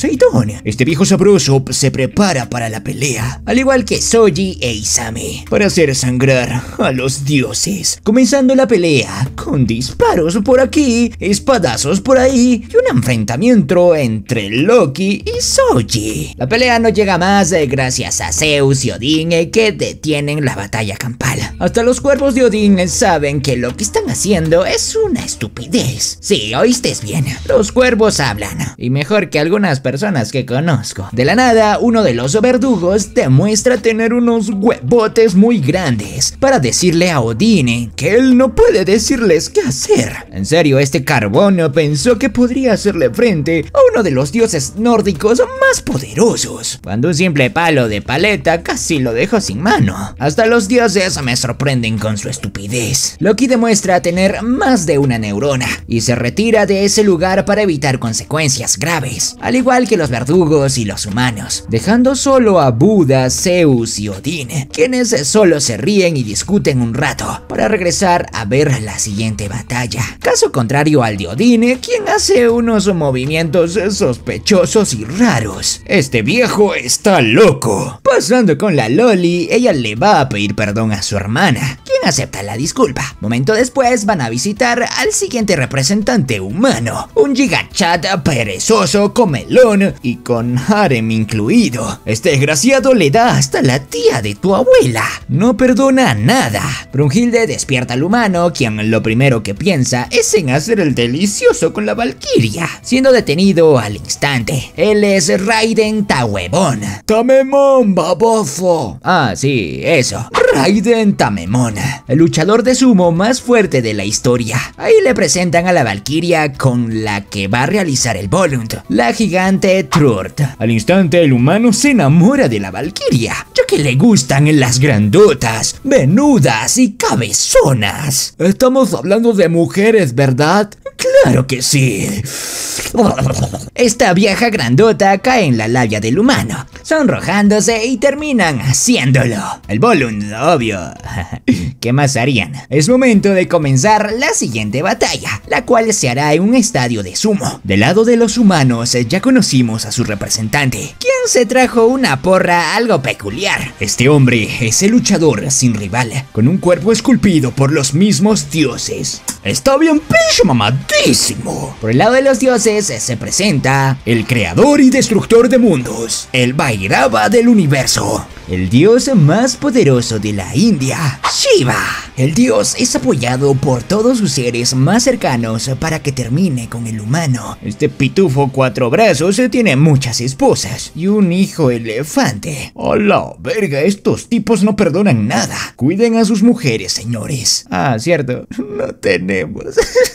Poseidón. Este viejo sabroso se prepara para la pelea, al igual que Soji e Isame, para hacer sangrar a los dioses, comenzando la pelea con disparos por aquí, espadazos por ahí y un enfrentamiento entre Loki y Soji. La pelea no llega más gracias a Zeus y Odín que detienen la batalla campal. Hasta los cuervos de Odín saben que lo que están haciendo es una estupidez. Sí, oíste bien, los cuervos hablan, y mejor que algunas personas que conozco. De la nada, uno de los verdugos demuestra tener unos huevotes muy grandes para decirle a Odín que él no puede decirles qué hacer. En serio, este carbón pensó que podría hacerle frente a uno de los dioses nórdicos más poderosos, cuando un simple palo de paleta casi lo dejó sin mano. Hasta los dioses me sorprenden con su estupidez. Loki demuestra tener más de una neurona y se retira de ese lugar para evitar consecuencias graves, al igual que los verdugos y los humanos, dejando solo a Buda, Zeus y Odín, quienes solo se ríen y discuten un rato para regresar a ver la siguiente batalla. Caso contrario al de Odín, quien hace unos movimientos sospechosos y raros. Este viejo está loco. Pasando con la Loli, ella le va a pedir perdón a su hermana, quien acepta la disculpa. Momento después van a visitar al siguiente representante humano, un gigachat perezoso, comelón y con harem incluido. Este desgraciado le da hasta la tía de tu abuela. No perdona nada. Brunhilde despierta al humano, quien lo primero que piensa es en hacer el delicioso con la valquiria, siendo detenido al instante. Él es Raiden Tamemon. Tamemon, baboso. Ah, sí, eso. Raiden Tamemon, el luchador de sumo más fuerte de la historia. Ahí le presentan a la valquiria con la que va a realizar el Volund, la gigante Trurt. Al instante el humano se enamora de la valquiria, ya que le gustan las grandotas, venudas y cabezonas. Estamos hablando de mujeres, ¿verdad? Claro que sí. Esta vieja grandota cae en la labia del humano, sonrojándose y terminan haciéndolo. El Volund, obvio. ¿Qué más harían? Es momento de comenzar la siguiente batalla, la cual se hará en un estadio de sumo. Del lado de los humanos ya conocimos a su representante, quien se trajo una porra algo peculiar. Este hombre es el luchador sin rival, con un cuerpo esculpido por los mismos dioses. Está bien pinche mamadísimo. Por el lado de los dioses se presenta el creador y destructor de mundos, el Bhairava del universo, el dios más poderoso de la India, Shiva. El dios es apoyado por todos sus seres más cercanos para que termine con el humano. Este pitufo cuatro brazos tiene muchas esposas y un hijo elefante. ¡A la verga! Estos tipos no perdonan nada. Cuiden a sus mujeres, señores. Ah, cierto, no tenemos.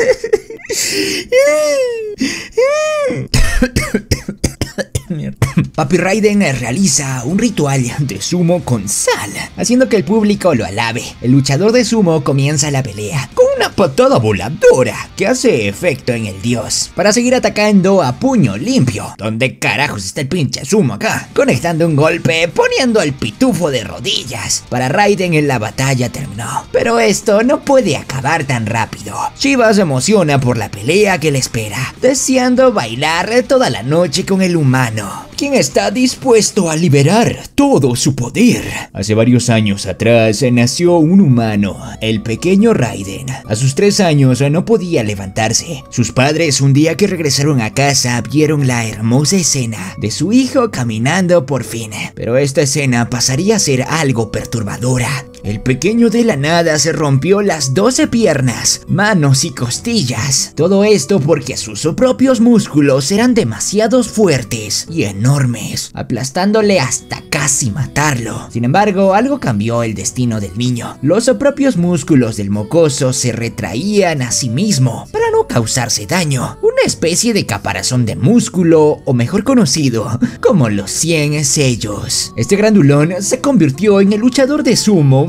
Papi Raiden realiza un ritual de sumo con sal, haciendo que el público lo alabe. El luchador de sumo comienza la pelea con una patada voladora que hace efecto en el dios, para seguir atacando a puño limpio. ¿Dónde carajos está el pinche sumo acá? Conectando un golpe, poniendo al pitufo de rodillas. Para Raiden la batalla terminó, pero esto no puede acabar tan rápido. Shiva se emociona por la pelea que le espera, deseando bailar toda la noche con el humano, quien está dispuesto a liberar todo su poder. Hace varios años atrás nació un humano, el pequeño Raiden. A sus 3 años no podía levantarse. Sus padres, un día que regresaron a casa, vieron la hermosa escena de su hijo caminando por fin. Pero esta escena pasaría a ser algo perturbadora. El pequeño de la nada se rompió las 12 piernas, manos y costillas. Todo esto porque sus propios músculos eran demasiado fuertes y enormes, aplastándole hasta casi matarlo. Sin embargo, algo cambió el destino del niño. Los propios músculos del mocoso se retraían a sí mismo para no causarse daño. Una especie de caparazón de músculo, o mejor conocido como los 100 sellos. Este grandulón se convirtió en el luchador de sumo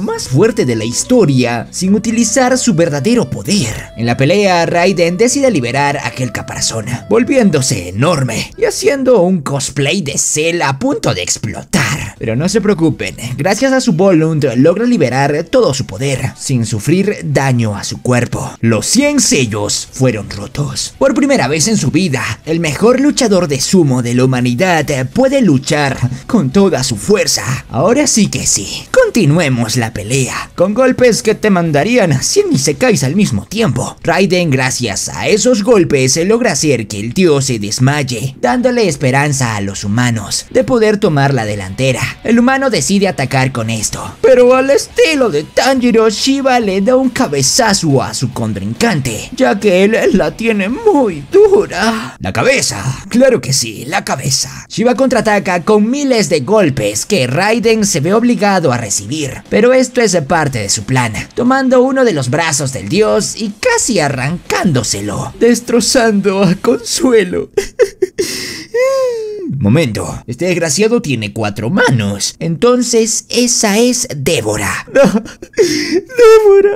más fuerte de la historia sin utilizar su verdadero poder. En la pelea, Raiden decide liberar aquel caparazón, volviéndose enorme y haciendo un cosplay de Cell a punto de explotar. Pero no se preocupen, gracias a su Volund logra liberar todo su poder sin sufrir daño a su cuerpo. Los 100 sellos fueron rotos. Por primera vez en su vida, el mejor luchador de sumo de la humanidad puede luchar con toda su fuerza. Ahora sí que sí, continuemos la pelea, con golpes que te mandarían 100 isekais al mismo tiempo. Raiden, gracias a esos golpes, logra hacer que el dios se desmaye, dándole esperanza a los humanos de poder tomar la delantera. El humano decide atacar con esto, pero al estilo de Tanjiro, Shiva le da un cabezazo a su contrincante, ya que él la tiene muy dura. La cabeza, claro que sí, la cabeza. Shiva contraataca con miles de golpes que Raiden se ve obligado a recibir, pero esto es parte de su plan, tomando uno de los brazos del dios y casi arrancándoselo, destrozando a Consuelo. Momento, este desgraciado tiene 4 manos, entonces esa es Débora. No, Débora.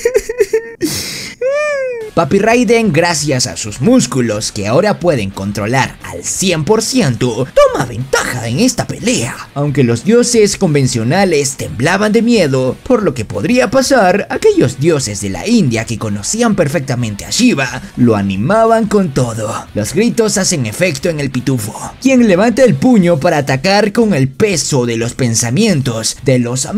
Papi Raiden, gracias a sus músculos que ahora pueden controlar al 100%, toma ventaja en esta pelea. Aunque los dioses convencionales temblaban de miedo por lo que podría pasar, aquellos dioses de la India que conocían perfectamente a Shiva lo animaban con todo. Los gritos hacen efecto en el pitufo, quien levanta el puño para atacar con el peso de los pensamientos de los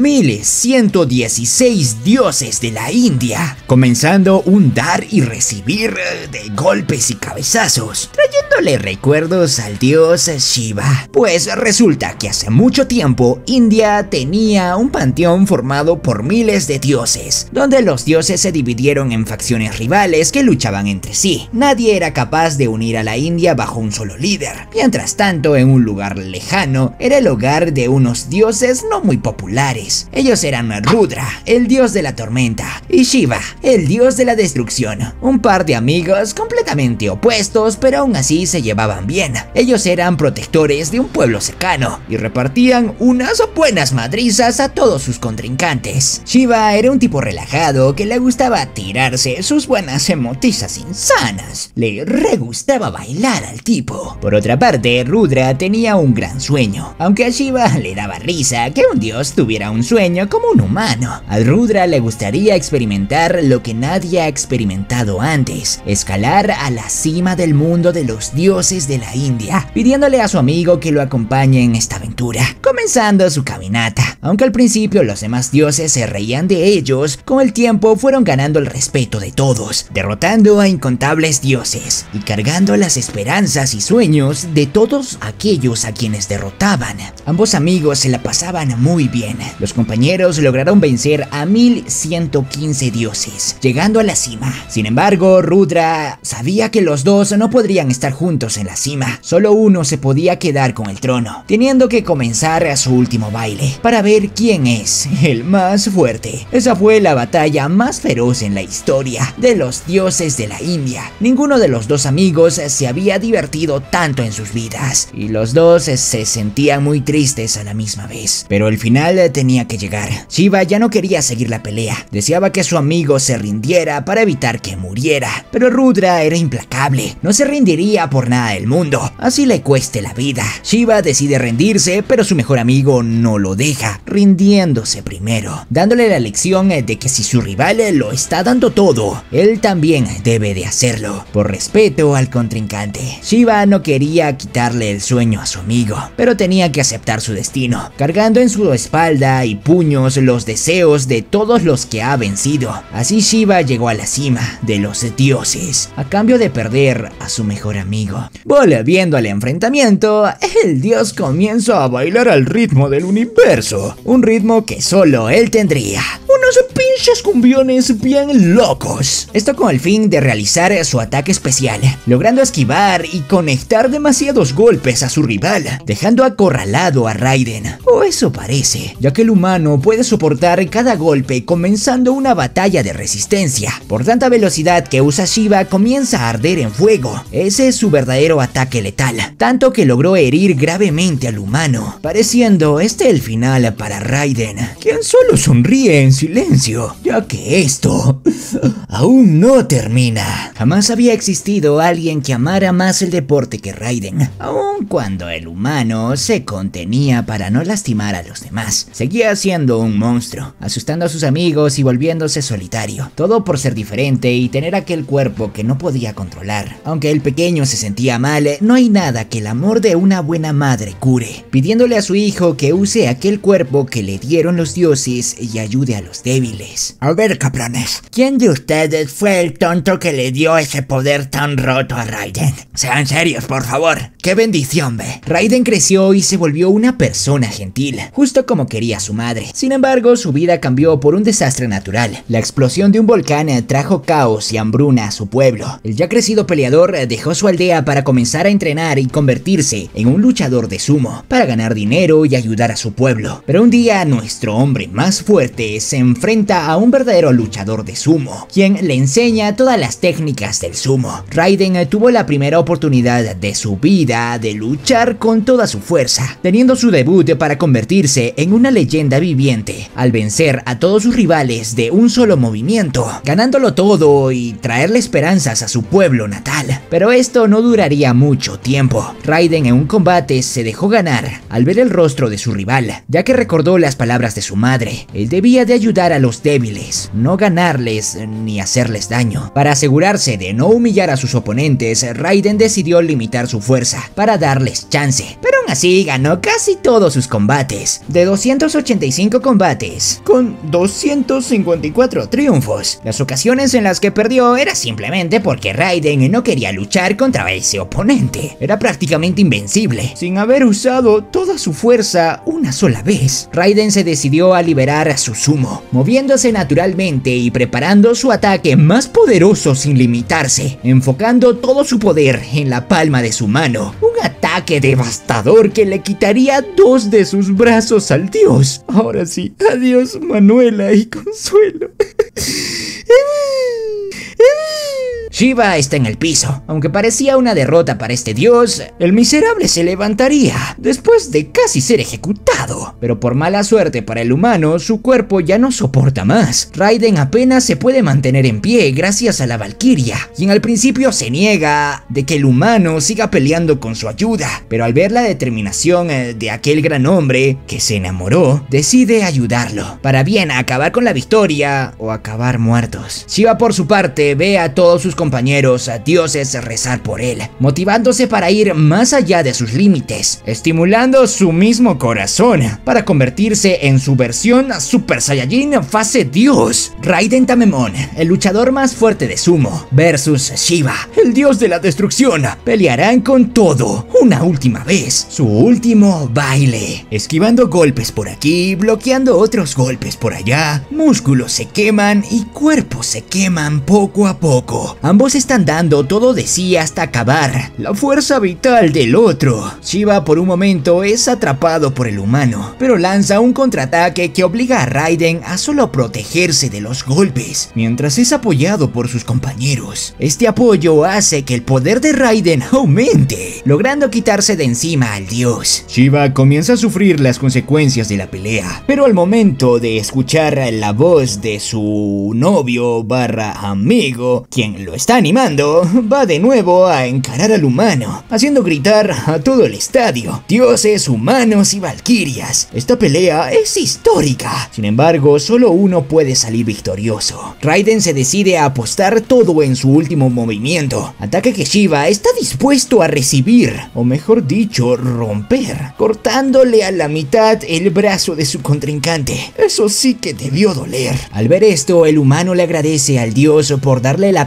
1116 dioses de la India, comenzando un dar y recibir de golpes y cabezazos, trayéndole recuerdos al dios Shiva. Pues resulta que hace mucho tiempo India tenía un panteón formado por miles de dioses, donde los dioses se dividieron en facciones rivales que luchaban entre sí. Nadie era capaz de unir a la India bajo un solo líder. Mientras tanto, en un lugar lejano, era el hogar de unos dioses no muy populares. Ellos eran Rudra, el dios de la tormenta, y Shiva, el dios de la destrucción. Un par de amigos completamente opuestos, pero aún así se llevaban bien. Ellos eran protectores de un pueblo cercano y repartían unas buenas madrizas a todos sus contrincantes. Shiva era un tipo relajado que le gustaba tirarse sus buenas emotizas insanas. Le re gustaba bailar al tipo. Por otra parte, Rudra tenía un gran sueño, aunque a Shiva le daba risa que un dios tuviera un sueño como un humano. A Rudra le gustaría experimentar lo que nadie ha experimentado antes, escalar a la cima del mundo de los dioses de la India, pidiéndole a su amigo que lo acompañe en esta aventura, comenzando su caminata. Aunque al principio los demás dioses se reían de ellos, con el tiempo fueron ganando el respeto de todos, derrotando a incontables dioses y cargando las esperanzas y sueños de todos aquellos a quienes derrotaban. Ambos amigos se la pasaban muy bien. Los compañeros lograron vencer a 1115 dioses, llegando a la cima. Sin embargo, Rudra sabía que los dos no podrían estar juntos en la cima. Solo uno se podía quedar con el trono, teniendo que comenzar a su último baile para ver quién es el más fuerte. Esa fue la batalla más feroz en la historia de los dioses de la India. Ninguno de los dos amigos se había divertido tanto en sus vidas, y los dos se sentían muy tristes a la misma vez. Pero el final tenía que llegar. Shiva ya no quería seguir la pelea, deseaba que su amigo se rindiera para evitar que muriera, pero Rudra era implacable, no se rendiría por nada del mundo, así le cueste la vida. Shiva decide rendirse, pero su mejor amigo no lo deja, rindiéndose primero, dándole la lección de que si su rival lo está dando todo, él también debe de hacerlo, por respeto al contrincante. Shiva no quería quitarle el sueño a su amigo, pero tenía que aceptar su destino, cargando en su espalda y puños los deseos de todos los que ha vencido. Así Shiva llegó a la cima de los dioses, a cambio de perder a su mejor amigo. Volviendo al enfrentamiento, el dios comienza a bailar al ritmo del universo, un ritmo que solo él tendría. Unos pinches cumbiones bien locos. Esto con el fin de realizar su ataque especial, logrando esquivar y conectar demasiados golpes a su rival, dejando acorralado a Raiden. O eso parece, ya que el humano puede soportar cada golpe comenzando una batalla de resistencia, Por tanta velocidad que usa Shiva, comienza a arder en fuego. Ese es su verdadero ataque letal, tanto que logró herir gravemente al humano, pareciendo este el final para Raiden, quien solo sonríe en silencio, ya que esto aún no termina. Jamás había existido alguien que amara más el deporte que Raiden, aun cuando el humano se contenía para no lastimar a los demás. Seguía siendo un monstruo, asustando a sus amigos y volviéndose solitario, todo por ser diferente y tener aquel cuerpo que no podía controlar. Aunque el pequeño se sentía mal, no hay nada que el amor de una buena madre cure, pidiéndole a su hijo que use aquel cuerpo que le dieron los dioses y ayude a los débiles. A ver, cabrones, ¿quién de ustedes fue el tonto que le dio ese poder tan roto a Raiden? Sean serios, por favor. ¡Qué bendición, ve! Raiden creció y se volvió una persona gentil, justo como quería su madre. Sin embargo, su vida cambió por un desastre natural. La explosión de un volcán trajo caos y hambruna a su pueblo. El ya crecido peleador dejó su aldea para comenzar a entrenar y convertirse en un luchador de sumo, para ganar dinero y ayudar a su pueblo. Pero un día, nuestro hombre más fuerte se enfrenta a un verdadero luchador de sumo, quien le enseña todas las técnicas del sumo. Raiden tuvo la primera oportunidad de su vida de luchar con toda su fuerza, teniendo su debut para convertirse en una leyenda viviente, al vencer a todos sus rivales de un solo movimiento, ganándolo todo y traerle esperanzas a su pueblo natal. Pero esto no duraría mucho tiempo. Raiden en un combate se dejó ganar al ver el rostro de su rival, ya que recordó las palabras de su madre. Él debía de ayudar a los débiles, no ganarles ni hacerles daño. Para asegurarse de no humillar a sus oponentes, Raiden decidió limitar su fuerza para darles chance, pero aún así ganó casi todos sus combates. De 285 combates, con 254 triunfos. Las ocasiones en las que perdió era simplemente porque Raiden no quería luchar contra ese oponente. Era prácticamente invencible, sin haber usado toda su fuerza una sola vez. Raiden se decidió a liberar a su sumo, moviéndose naturalmente y preparando su ataque más poderoso sin limitarse, enfocando todo su poder en la palma de su mano. Un ataque devastador que le quitaría 2 de sus brazos al dios. Ahora sí, adiós Manuela y Consuelo. Shiva está en el piso. Aunque parecía una derrota para este dios, el miserable se levantaría después de casi ser ejecutado. Pero por mala suerte para el humano, su cuerpo ya no soporta más. Raiden apenas se puede mantener en pie gracias a la Valquiria, quien al principio se niega de que el humano siga peleando con su ayuda. Pero al ver la determinación de aquel gran hombre que se enamoró, decide ayudarlo, para bien acabar con la victoria o acabar muertos. Shiva por su parte ve a todos sus compañeros dioses rezar por él, motivándose para ir más allá de sus límites, estimulando su mismo corazón para convertirse en su versión Super Saiyajin fase Dios. Raiden Tamemon, el luchador más fuerte de sumo, versus Shiva, el dios de la destrucción, pelearán con todo una última vez, su último baile, esquivando golpes por aquí, bloqueando otros golpes por allá. Músculos se queman y cuerpos se queman poco a poco. Ambos están dando todo de sí hasta acabar la fuerza vital del otro. Shiva por un momento es atrapado por el humano, pero lanza un contraataque que obliga a Raiden a solo protegerse de los golpes, mientras es apoyado por sus compañeros. Este apoyo hace que el poder de Raiden aumente, logrando quitarse de encima al dios. Shiva comienza a sufrir las consecuencias de la pelea, pero al momento de escuchar la voz de su novio barra amigo, quien lo está animando, va de nuevo a encarar al humano, haciendo gritar a todo el estadio: dioses, humanos y valquirias. Esta pelea es histórica. Sin embargo, solo uno puede salir victorioso. Raiden se decide a apostar todo en su último movimiento, ataque que Shiva está dispuesto a recibir, o mejor dicho, romper, cortándole a la mitad el brazo de su contrincante. Eso sí que debió doler. Al ver esto, el humano le agradece al dios por darle la pelea de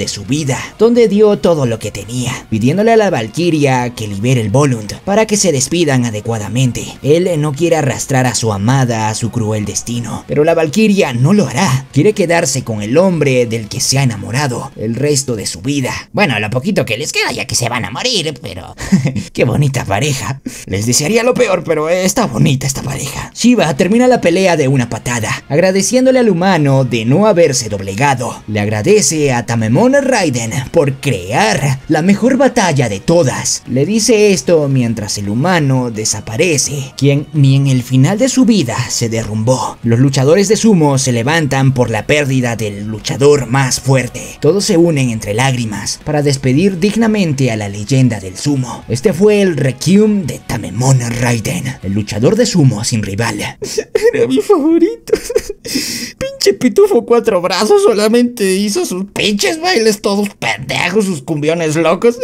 de su vida, donde dio todo lo que tenía, pidiéndole a la Valquiria que libere el Volund para que se despidan adecuadamente. Él no quiere arrastrar a su amada a su cruel destino, pero la Valquiria no lo hará. Quiere quedarse con el hombre del que se ha enamorado el resto de su vida. Bueno, lo poquito que les queda, ya que se van a morir, pero qué bonita pareja. Les desearía lo peor, pero está bonita esta pareja. Shiva termina la pelea de una patada, agradeciéndole al humano de no haberse doblegado. Le agradece a Tamemon Raiden por crear la mejor batalla de todas. Le dice esto mientras el humano desaparece, quien ni en el final de su vida se derrumbó. Los luchadores de sumo se levantan por la pérdida del luchador más fuerte. Todos se unen entre lágrimas para despedir dignamente a la leyenda del sumo. Este fue el Requiem de Tamemon Raiden, el luchador de sumo sin rival. Era mi favorito. Pinche pitufo 4 brazos solamente hizo sus pinches bailes todos pendejos, sus cumbiones locos.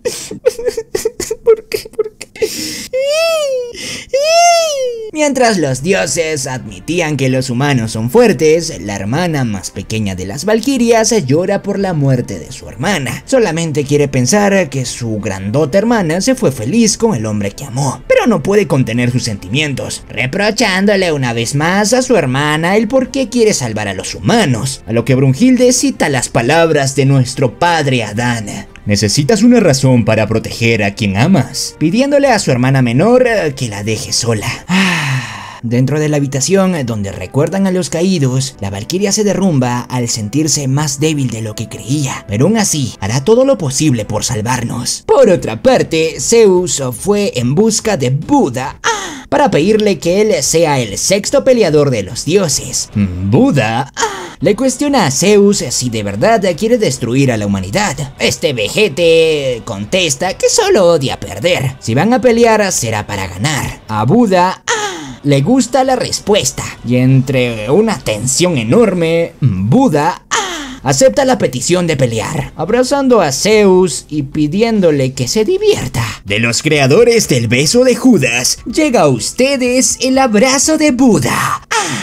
¿Por qué? Mientras los dioses admitían que los humanos son fuertes, la hermana más pequeña de las valquirias llora por la muerte de su hermana. Solamente quiere pensar que su grandota hermana se fue feliz con el hombre que amó, pero no puede contener sus sentimientos, reprochándole una vez más a su hermana el por qué quiere salvar a los humanos, a lo que Brunhilde cita las palabras de nuestro padre Adán: necesitas una razón para proteger a quien amas, pidiéndole a su hermana menor que la deje sola. Dentro de la habitación donde recuerdan a los caídos, la Valquiria se derrumba al sentirse más débil de lo que creía, pero aún así hará todo lo posible por salvarnos. Por otra parte, Zeus fue en busca de Buda para pedirle que él sea el sexto peleador de los dioses. Buda le cuestiona a Zeus si de verdad quiere destruir a la humanidad. Este vejete contesta que solo odia perder. Si van a pelear será para ganar. A Buda le gusta la respuesta, y entre una tensión enorme, Buda acepta la petición de pelear, abrazando a Zeus y pidiéndole que se divierta. De los creadores del beso de Judas, llega a ustedes el abrazo de Buda.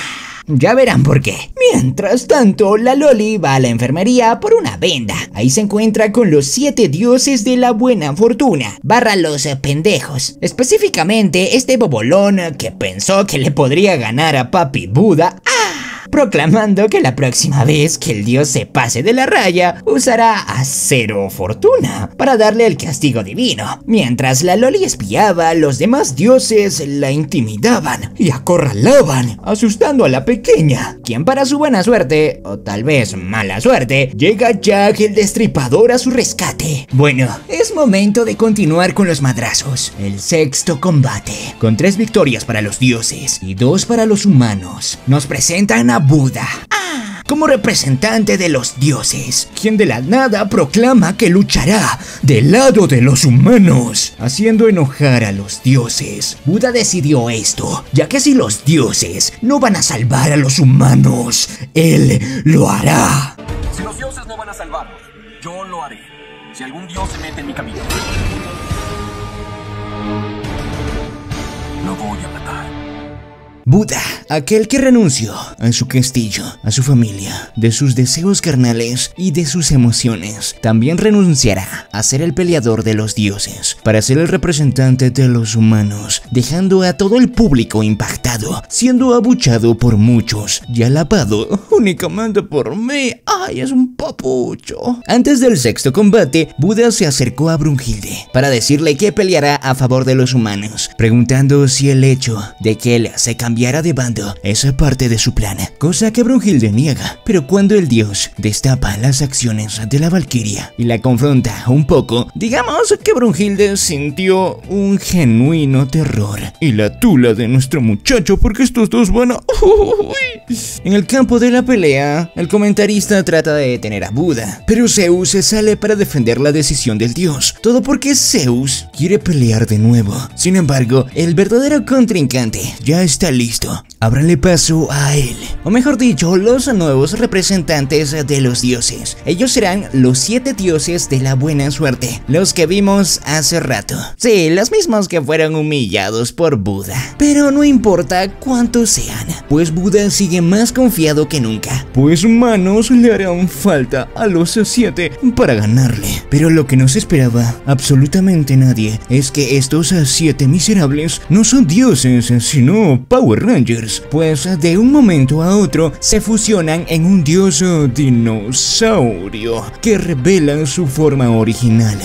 Ya verán por qué. Mientras tanto, la Loli va a la enfermería por una venda. Ahí se encuentra con los 7 dioses de la buena fortuna, / los pendejos. Específicamente este bobolón que pensó que le podría ganar a Papi Buda, proclamando que la próxima vez que el dios se pase de la raya, usará a Cero Fortuna para darle el castigo divino. Mientras la Loli espiaba, los demás dioses la intimidaban y acorralaban, asustando a la pequeña, quien para su buena suerte, o tal vez mala suerte, llega Jack el Destripador a su rescate. Bueno, es momento de continuar con los madrazos. El sexto combate, con 3 victorias para los dioses y 2 para los humanos, nos presentan a Buda como representante de los dioses, quien de la nada proclama que luchará del lado de los humanos, haciendo enojar a los dioses. Buda decidió esto, ya que si los dioses no van a salvar a los humanos, él lo hará. Si los dioses no van a salvarnos, yo lo haré. Si algún dios se mete en mi camino, lo voy a matar. Buda, aquel que renunció a su castillo, a su familia, de sus deseos carnales y de sus emociones, también renunciará a ser el peleador de los dioses para ser el representante de los humanos, dejando a todo el público impactado, siendo abuchado por muchos y alabado únicamente por mí. ¡Ay, es un papucho! Antes del sexto combate, Buda se acercó a Brunhilde para decirle que peleará a favor de los humanos, preguntando si el hecho de que él se cambiara de bando es parte de su plan, cosa que Brunhilde niega. Pero cuando el dios destapa las acciones de la Valquiria y la confronta un poco, digamos que Brunhilde sintió un genuino terror y la tula de nuestro muchacho, porque estos dos van a... En el campo de la pelea, el comentarista trata de detener a Buda, pero Zeus se sale para defender la decisión del dios, todo porque Zeus quiere pelear de nuevo. Sin embargo, el verdadero contrincante ya está listo listo. Ábranle paso a él. O mejor dicho, los nuevos representantes de los dioses. Ellos serán los 7 dioses de la buena suerte, los que vimos hace rato. Sí, los mismos que fueron humillados por Buda. Pero no importa cuántos sean, pues Buda sigue más confiado que nunca. Pues humanos le harán falta a los 7 para ganarle. Pero lo que no se esperaba absolutamente nadie es que estos 7 miserables no son dioses, sino Power Rangers, pues de un momento a otro se fusionan en un dios dinosaurio que revela su forma original,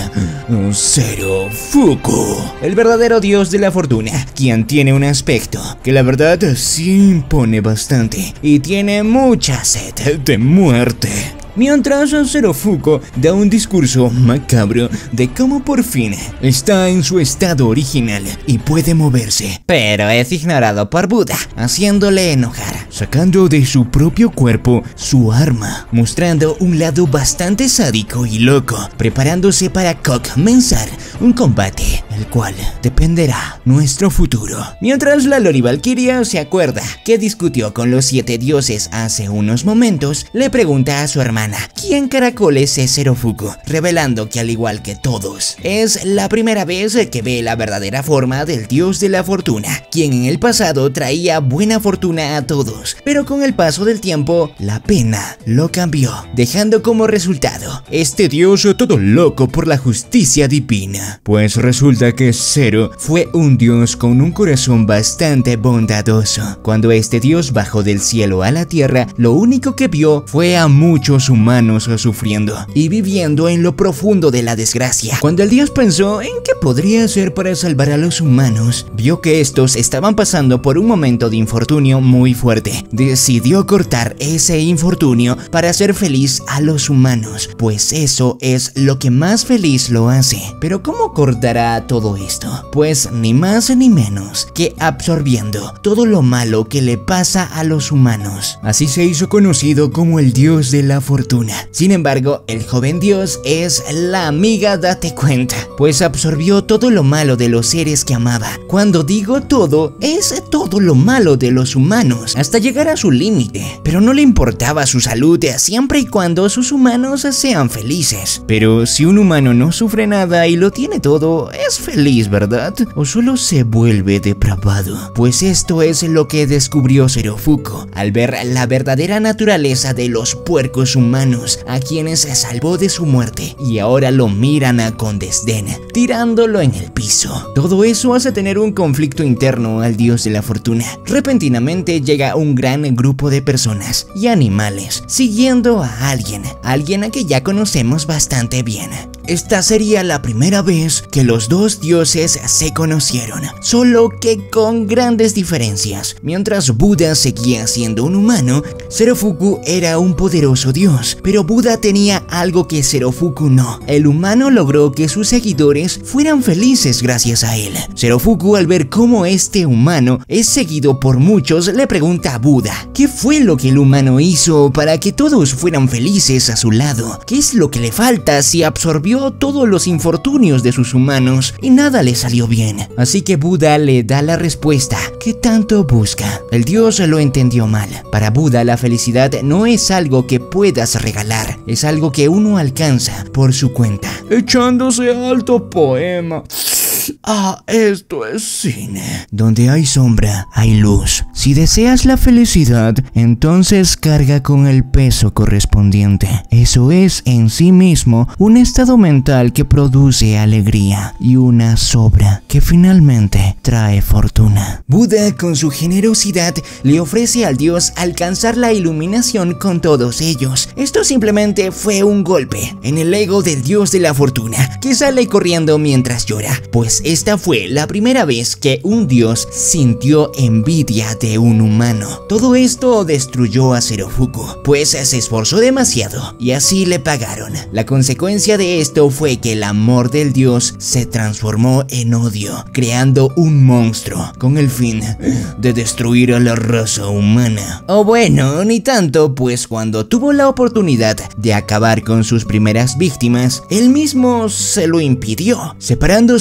Zero Fuku, el verdadero dios de la fortuna, quien tiene un aspecto que la verdad sí impone bastante y tiene mucha sed de muerte. Mientras Zero Fuku da un discurso macabro de cómo por fin está en su estado original y puede moverse, pero es ignorado por Buda, haciéndole enojar, sacando de su propio cuerpo su arma, mostrando un lado bastante sádico y loco, preparándose para comenzar un combate, el cual dependerá nuestro futuro. Mientras la Loli Valkyria se acuerda que discutió con los 7 dioses hace unos momentos, le pregunta a su hermana ¿quién caracoles es Zero Fuku?, revelando que al igual que todos, es la primera vez que ve la verdadera forma del dios de la fortuna, quien en el pasado traía buena fortuna a todos, pero con el paso del tiempo, la pena lo cambió, dejando como resultado este dios todo loco por la justicia divina. Pues resulta que Zero fue un dios con un corazón bastante bondadoso. Cuando este dios bajó del cielo a la tierra, lo único que vio fue a muchos humanos sufriendo y viviendo en lo profundo de la desgracia. Cuando el dios pensó en qué podría hacer para salvar a los humanos, vio que estos estaban pasando por un momento de infortunio muy fuerte. Decidió cortar ese infortunio para hacer feliz a los humanos, pues eso es lo que más feliz lo hace. Pero ¿cómo cortará todo esto? Pues ni más ni menos que absorbiendo todo lo malo que le pasa a los humanos. Así se hizo conocido como el dios de la fortuna. Sin embargo, el joven dios es la amiga date cuenta, pues absorbió todo lo malo de los seres que amaba. Cuando digo todo, es todo lo malo de los humanos, hasta llegar a su límite. Pero no le importaba su salud siempre y cuando sus humanos sean felices. Pero si un humano no sufre nada y lo tiene todo, ¿es feliz, verdad? ¿O solo se vuelve depravado? Pues esto es lo que descubrió Zero Fuku al ver la verdadera naturaleza de los puercos humanos, a quienes salvó de su muerte y ahora lo miran con desdén, tirándolo en el piso. Todo eso hace tener un conflicto interno al dios de la fortuna. Repentinamente llega un gran grupo de personas y animales siguiendo a alguien a que ya conocemos bastante bien. Esta sería la primera vez que los dos dioses se conocieron, solo que con grandes diferencias. Mientras Buda seguía siendo un humano, Zero Fuku era un poderoso dios, pero Buda tenía algo que Zero Fuku no. El humano logró que sus seguidores fueran felices gracias a él. Zero Fuku, al ver cómo este humano es seguido por muchos, le pregunta a Buda ¿qué fue lo que el humano hizo para que todos fueran felices a su lado? ¿Qué es lo que le falta si absorbió todos los infortunios de sus humanos y nada le salió bien? Así que Buda le da la respuesta que tanto busca. El dios lo entendió mal. Para Buda la felicidad no es algo que puedas regalar, es algo que uno alcanza por su cuenta. Echándose alto poema. Ah, esto es cine. Donde hay sombra, hay luz. Si deseas la felicidad, entonces carga con el peso correspondiente. Eso es en sí mismo un estado mental que produce alegría y una sobra que finalmente trae fortuna. Buda, con su generosidad, le ofrece al dios alcanzar la iluminación con todos ellos. Esto simplemente fue un golpe en el ego del dios de la fortuna, que sale corriendo mientras llora, pues esta fue la primera vez que un dios sintió envidia de un humano. Todo esto destruyó a Zero Fuku, pues se esforzó demasiado y así le pagaron. La consecuencia de esto fue que el amor del dios se transformó en odio, creando un monstruo con el fin de destruir a la raza humana. O bueno, ni tanto, pues cuando tuvo la oportunidad de acabar con sus primeras víctimas, él mismo se lo impidió, separándose en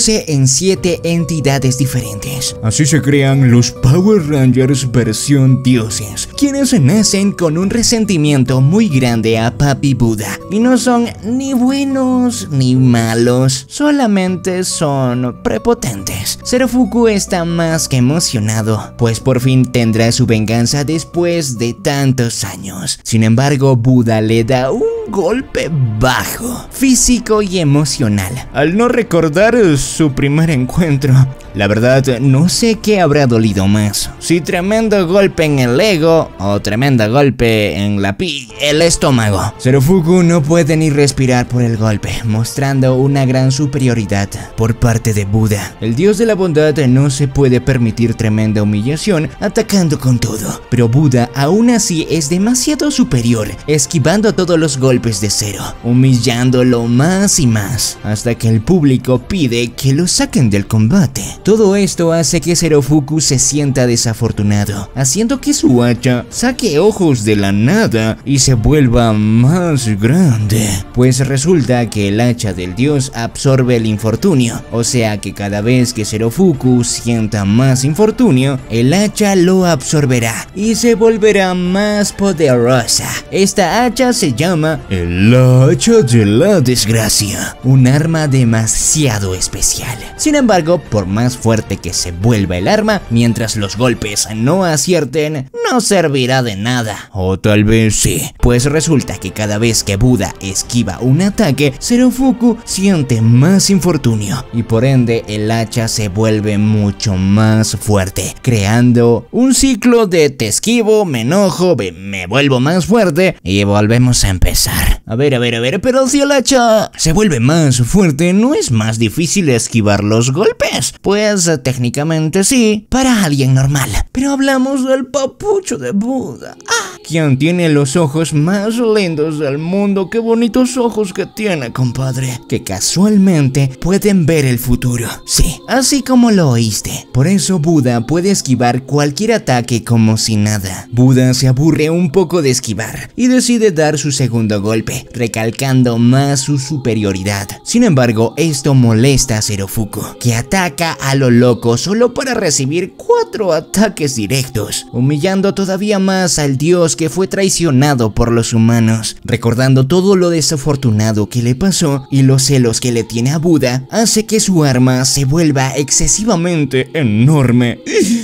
con 7 entidades diferentes. Así se crean los Power Rangers versión dioses, quienes nacen con un resentimiento muy grande a Papi Buda, y no son ni buenos ni malos, solamente son prepotentes. Zerofuku está más que emocionado, pues por fin tendrá su venganza después de tantos años. Sin embargo, Buda le da un golpe bajo, físico y emocional, al no recordar su primer encuentro. La verdad, no sé qué habrá dolido más, si tremendo golpe en el ego o tremendo golpe en el estómago. Zerofuku no puede ni respirar por el golpe, mostrando una gran superioridad por parte de Buda. El dios de la bondad no se puede permitir tremenda humillación atacando con todo, pero Buda aún así es demasiado superior, esquivando todos los golpes de Zero, humillándolo más y más, hasta que el público pide que lo saquen del combate. Todo esto hace que Zerofuku se sienta desafortunado, haciendo que su hacha saque ojos de la nada y se vuelva más grande, pues resulta que el hacha del dios absorbe el infortunio, o sea que cada vez que Zerofuku sienta más infortunio, el hacha lo absorberá y se volverá más poderosa. Esta hacha se llama el hacha de la desgracia, un arma demasiado especial. Sin embargo, por más fuerte que se vuelva el arma, mientras los golpes no acierten, no servirá de nada. O tal vez sí, pues resulta que cada vez que Buda esquiva un ataque, Zerofuku siente más infortunio y por ende el hacha se vuelve mucho más fuerte, creando un ciclo de te esquivo, me enojo, me vuelvo más fuerte y volvemos a empezar. A ver, pero si el hacha se vuelve más fuerte, ¿no es más difícil esquivar los golpes? Pues técnicamente sí, para alguien normal. Pero hablamos del papucho de Buda, quien tiene los ojos más lindos del mundo. Qué bonitos ojos que tiene, compadre, que casualmente pueden ver el futuro. Sí, así como lo oíste. Por eso Buda puede esquivar cualquier ataque como si nada. Buda se aburre un poco de esquivar y decide dar su segundo golpe, recalcando más su superioridad. Sin embargo, esto molesta a Zerofuku, que ataca a lo loco solo para recibir 4 ataques directos, humillando todavía más al dios que fue traicionado por los humanos. Recordando todo lo desafortunado que le pasó y los celos que le tiene a Buda, hace que su arma se vuelva excesivamente enorme.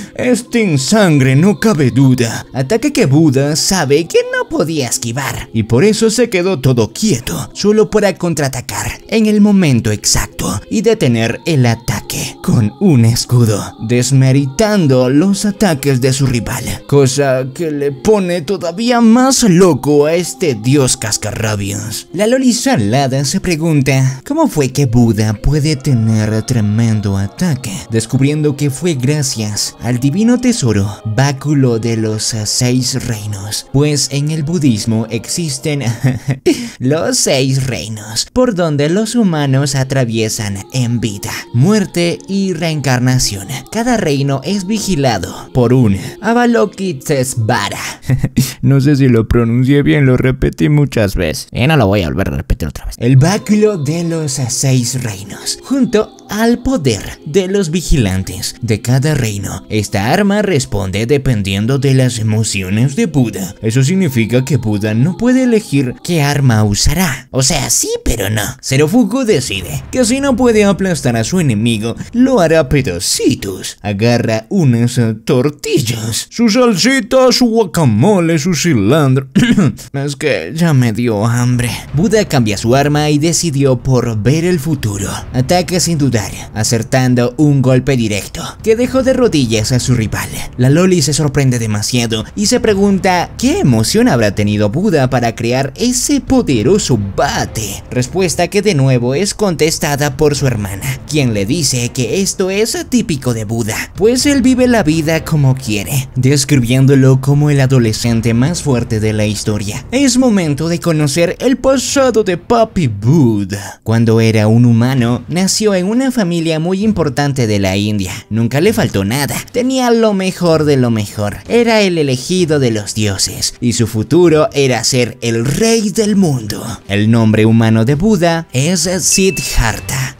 En sangre, no cabe duda. Ataque que Buda sabe que no podía esquivar y por eso se quedó todo quieto, solo para contraatacar en el momento exacto y detener el ataque con un escudo, desmeritando los ataques de su rival, cosa que le pone todavía más loco a este dios cascarrabias. La Loli Salada se pregunta cómo fue que Buda puede tener tremendo ataque, descubriendo que fue gracias al divino tesoro báculo de los 6 reinos, pues en el budismo existen los 6 reinos por donde los humanos atraviesan en vida, muerte y reencarnación. Cada reino es vigilado por un Avalokitesvara. No sé si lo pronuncié bien, lo repetí muchas veces y no lo voy a volver a repetir otra vez. El báculo de los 6 reinos, junto al poder de los vigilantes de cada reino. Esta arma responde dependiendo de las emociones de Buda. Eso significa que Buda no puede elegir qué arma usará. O sea, sí, pero no. Zerofuku decide que si no puede aplastar a su enemigo, lo hará pedacitos. Agarra unas tortillas, su salsita, su guacamole, su cilantro. Es que ya me dio hambre. Buda cambia su arma y decidió por ver el futuro. Ataca sin dudar, acertando un golpe directo que dejó de rodillas a su rival. La Loli se sorprende demasiado y se pregunta qué emoción habrá tenido Buda para crear ese poderoso bate. Respuesta que de nuevo es contestada por su hermana, quien le dice que esto es típico de Buda, pues él vive la vida como quiere, describiéndolo como el adolescente más fuerte de la historia. Es momento de conocer el pasado de Papi Buda. Cuando era un humano, nació en una familia muy importante de la India. Nunca le faltó nada, tenía lo mejor de lo mejor, era el elegido de los dioses y su futuro era ser el rey del mundo. El nombre humano de Buda es Siddhartha,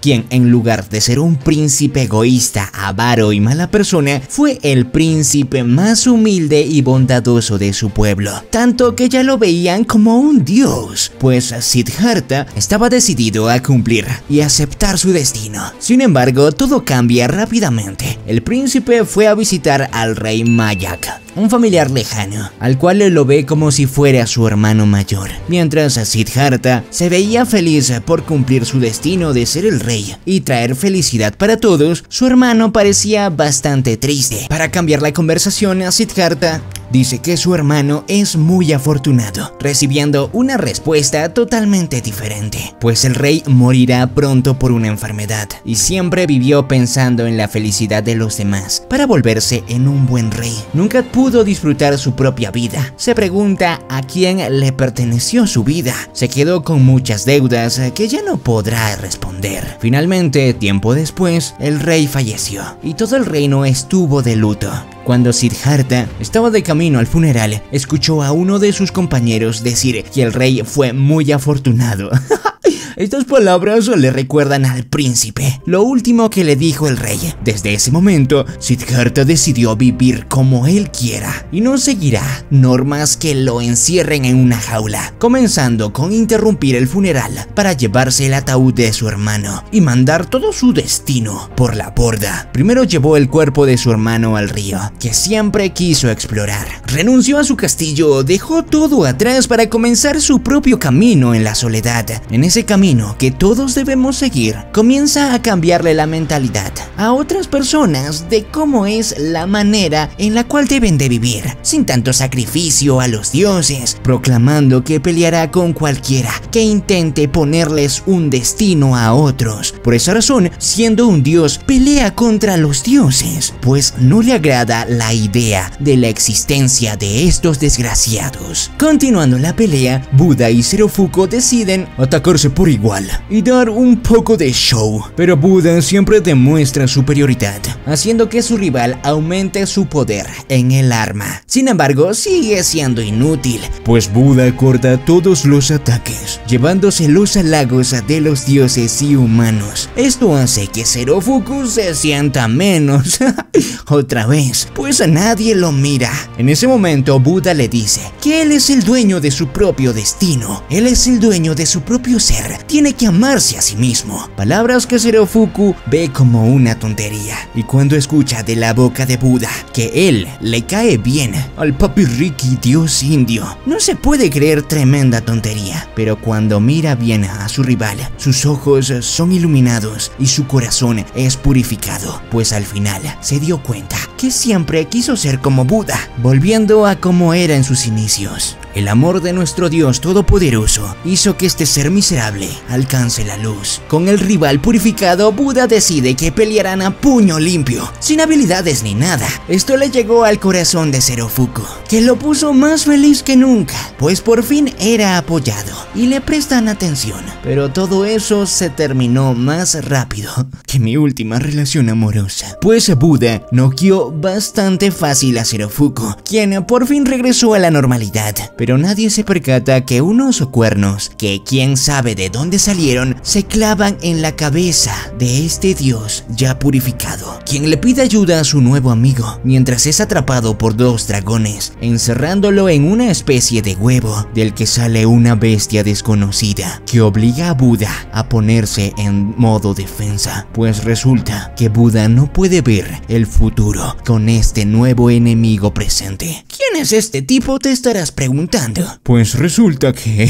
quien en lugar de ser un príncipe egoísta, avaro y mala persona, fue el príncipe más humilde y bondadoso de su pueblo, tanto que ya lo veían como un dios, pues Siddhartha estaba decidido a cumplir y aceptar su destino. Sin embargo, todo cambia rápidamente. El príncipe fue a visitar al rey Mayak, un familiar lejano, al cual lo ve como si fuera su hermano mayor, mientras Siddhartha se veía feliz por cumplir su destino de ser el rey y traer felicidad para todos. Su hermano parecía bastante triste. Para cambiar la conversación, Siddhartha dice que su hermano es muy afortunado, recibiendo una respuesta totalmente diferente, pues el rey morirá pronto por una enfermedad y siempre vivió pensando en la felicidad de los demás para volverse en un buen rey. Nunca pudo disfrutar su propia vida. Se pregunta a quién le perteneció su vida. Se quedó con muchas deudas que ya no podrá responder. Finalmente, tiempo después, el rey falleció y todo el reino estuvo de luto. Cuando Siddhartha estaba de camino al funeral, escuchó a uno de sus compañeros decir que el rey fue muy afortunado. Estas palabras le recuerdan al príncipe lo último que le dijo el rey. Desde ese momento, Siddhartha decidió vivir como él quiera y no seguirá normas que lo encierren en una jaula, comenzando con interrumpir el funeral para llevarse el ataúd de su hermano y mandar todo su destino por la borda. Primero llevó el cuerpo de su hermano al río, que siempre quiso explorar. Renunció a su castillo, dejó todo atrás para comenzar su propio camino en la soledad. En ese camino que todos debemos seguir, comienza a cambiarle la mentalidad a otras personas de cómo es la manera en la cual deben de vivir, sin tanto sacrificio a los dioses, proclamando que peleará con cualquiera que intente ponerles un destino a otros. Por esa razón, siendo un dios, pelea contra los dioses, pues no le agrada la idea de la existencia de estos desgraciados. Continuando la pelea, Buda y Zerofuko deciden atacarse por igual y dar un poco de show, pero Buda siempre demuestra superioridad, haciendo que su rival aumente su poder en el arma. Sin embargo, sigue siendo inútil, pues Buda corta todos los ataques, llevándose los halagos de los dioses y humanos. Esto hace que Zerofuko se sienta menos otra vez, pues a nadie lo mira. En ese momento, Buda le dice que él es el dueño de su propio destino, él es el dueño de su propio ser, tiene que amarse a sí mismo. Palabras que Zerofuko ve como una tontería, y cuando escucha de la boca de Buda que él le cae bien al papi Ricky dios indio, no se puede creer tremenda tontería. Pero cuando mira bien a su rival, sus ojos son iluminados y su corazón es purificado, pues al final se dio cuenta que siempre quiso ser como Buda, volviendo a como era en sus inicios. El amor de nuestro Dios Todopoderoso hizo que este ser miserable alcance la luz. Con el rival purificado, Buda decide que pelearán a puño limpio, sin habilidades ni nada. Esto le llegó al corazón de Zerofuko, que lo puso más feliz que nunca, pues por fin era apoyado y le prestan atención. Pero todo eso se terminó más rápido que mi última relación amorosa, pues Buda noqueó bastante fácil a Zerofuko, quien por fin regresó a la normalidad. Pero nadie se percata que unos cuernos, que quién sabe de dónde salieron, se clavan en la cabeza de este dios ya purificado, quien le pide ayuda a su nuevo amigo, mientras es atrapado por dos dragones, encerrándolo en una especie de huevo, del que sale una bestia desconocida, que obliga a Buda a ponerse en modo defensa, pues resulta que Buda no puede ver el futuro con este nuevo enemigo presente. ¿Quién es este tipo?, te estarás preguntando. Pues resulta que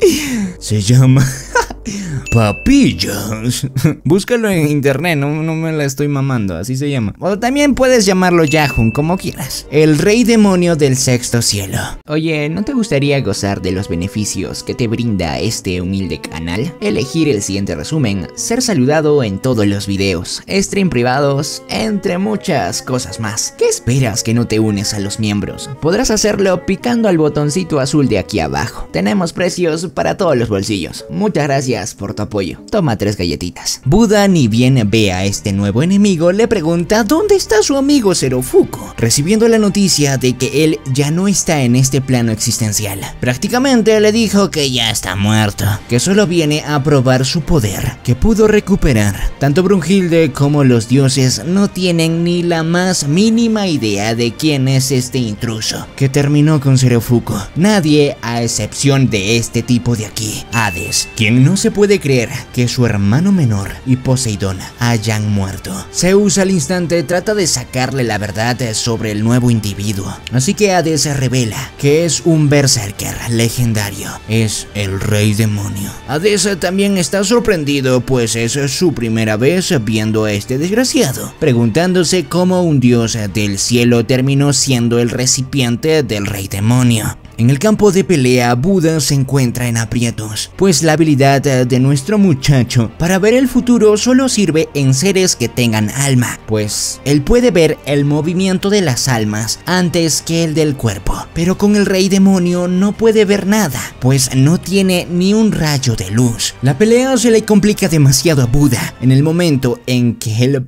se llama Papillas. Búscalo en internet, no me la estoy mamando, así se llama. O también puedes llamarlo Yahun, como quieras. El rey demonio del sexto cielo. Oye, ¿no te gustaría gozar de los beneficios que te brinda este humilde canal? Elegir el siguiente resumen, ser saludado en todos los videos, stream privados, entre muchas cosas más. ¿Qué esperas que no te unes a los miembros? Podrás hacerlo picando al botoncito azul de aquí abajo. Tenemos precios para todos los bolsillos. Muchas gracias Gracias por tu apoyo. Toma 3 galletitas. Buda, ni bien ve a este nuevo enemigo, le pregunta dónde está su amigo Zerofuku, recibiendo la noticia de que él ya no está en este plano existencial. Prácticamente le dijo que ya está muerto, que solo viene a probar su poder, que pudo recuperar. Tanto Brunhilde como los dioses no tienen ni la más mínima idea de quién es este intruso que terminó con Zerofuku. Nadie, a excepción de este tipo de aquí, Hades, quien no se puede creer que su hermano menor y Poseidón hayan muerto. Zeus al instante trata de sacarle la verdad sobre el nuevo individuo, así que Hades revela que es un berserker legendario, es el rey demonio. Hades también está sorprendido, pues es su primera vez viendo a este desgraciado, preguntándose cómo un dios del cielo terminó siendo el recipiente del rey demonio. En el campo de pelea, Buda se encuentra en aprietos, pues la habilidad de nuestro muchacho para ver el futuro solo sirve en seres que tengan alma, pues él puede ver el movimiento de las almas antes que el del cuerpo. Pero con el rey demonio no puede ver nada, pues no tiene ni un rayo de luz. La pelea se le complica demasiado a Buda en el momento en que el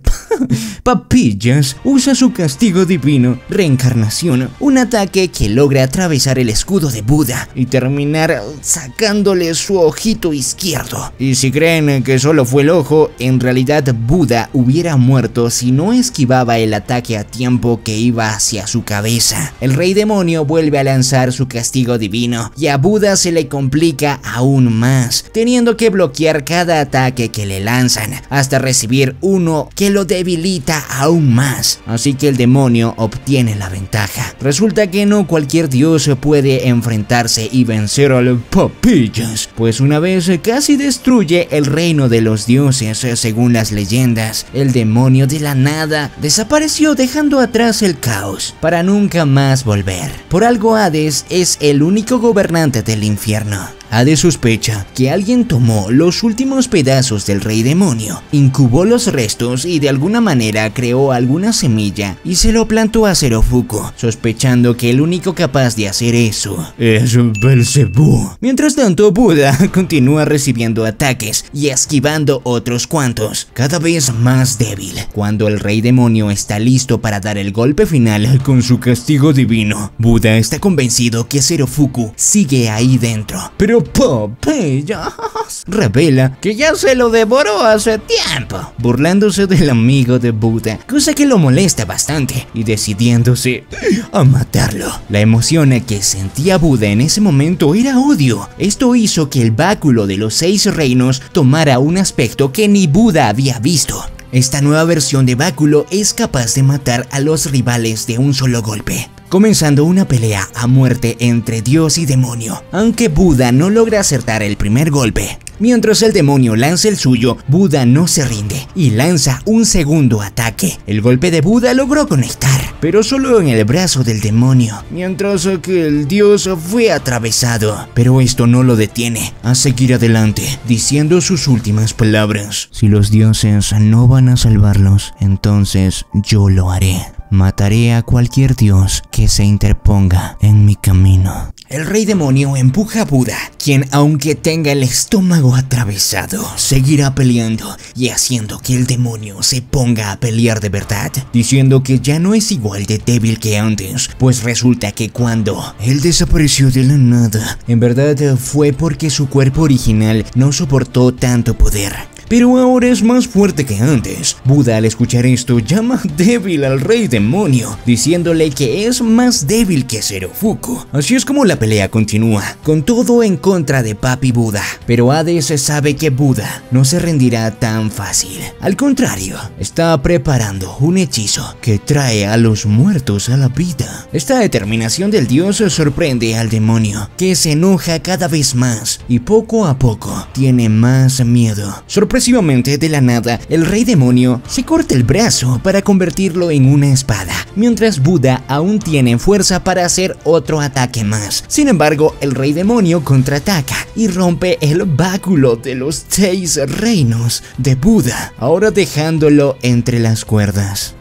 Papillas usa su castigo divino, reencarnación, un ataque que logra atravesar el escudo de Buda y terminar sacándole su ojito izquierdo. Y si creen que solo fue el ojo, en realidad Buda hubiera muerto si no esquivaba el ataque a tiempo que iba hacia su cabeza. El rey demonio vuelve a lanzar su castigo divino y a Buda se le complica aún más, teniendo que bloquear cada ataque que le lanzan hasta recibir uno que lo debilita aún más. Así que el demonio obtiene la ventaja. Resulta que no cualquier dios puede enfrentarse y vencer al Papillas, pues una vez casi destruye el reino de los dioses. Según las leyendas, el demonio de la nada desapareció, dejando atrás el caos para nunca más volver. Por algo Hades es el único gobernante del infierno. Hades sospecha que alguien tomó los últimos pedazos del rey demonio, incubó los restos y de alguna manera creó alguna semilla y se lo plantó a Zerofuku, sospechando que el único capaz de hacer eso es Belzebú. Mientras tanto, Buda continúa recibiendo ataques y esquivando otros cuantos, cada vez más débil. Cuando el rey demonio está listo para dar el golpe final con su castigo divino, Buda está convencido que Zerofuku sigue ahí dentro, pero Papillas revela que ya se lo devoró hace tiempo, burlándose del amigo de Buda, cosa que lo molesta bastante y decidiéndose a matarlo. La emoción que sentía Buda en ese momento era odio. Esto hizo que el báculo de los 6 reinos tomara un aspecto que ni Buda había visto. Esta nueva versión de báculo es capaz de matar a los rivales de un solo golpe, comenzando una pelea a muerte entre dios y demonio, aunque Buda no logra acertar el primer golpe. Mientras el demonio lanza el suyo, Buda no se rinde y lanza un segundo ataque. El golpe de Buda logró conectar, pero solo en el brazo del demonio, mientras que el dios fue atravesado. Pero esto no lo detiene a seguir adelante, diciendo sus últimas palabras: si los dioses no van a salvarlos, entonces yo lo haré. Mataré a cualquier dios que se interponga en mi camino. El rey demonio empuja a Buda, quien aunque tenga el estómago atravesado, seguirá peleando y haciendo que el demonio se ponga a pelear de verdad, diciendo que ya no es igual de débil que antes, pues resulta que cuando él desapareció de la nada, en verdad fue porque su cuerpo original no soportó tanto poder. Pero ahora es más fuerte que antes. Buda, al escuchar esto, llama débil al rey demonio, diciéndole que es más débil que Zerofuku. Así es como la pelea continúa, con todo en contra de Papi Buda. Pero Hades sabe que Buda no se rendirá tan fácil. Al contrario, está preparando un hechizo que trae a los muertos a la vida. Esta determinación del dios sorprende al demonio, que se enoja cada vez más y poco a poco tiene más miedo. Sorpresivamente, de la nada, el rey demonio se corta el brazo para convertirlo en una espada, mientras Buda aún tiene fuerza para hacer otro ataque más. Sin embargo, el rey demonio contraataca y rompe el báculo de los 6 reinos de Buda, ahora dejándolo entre las cuerdas.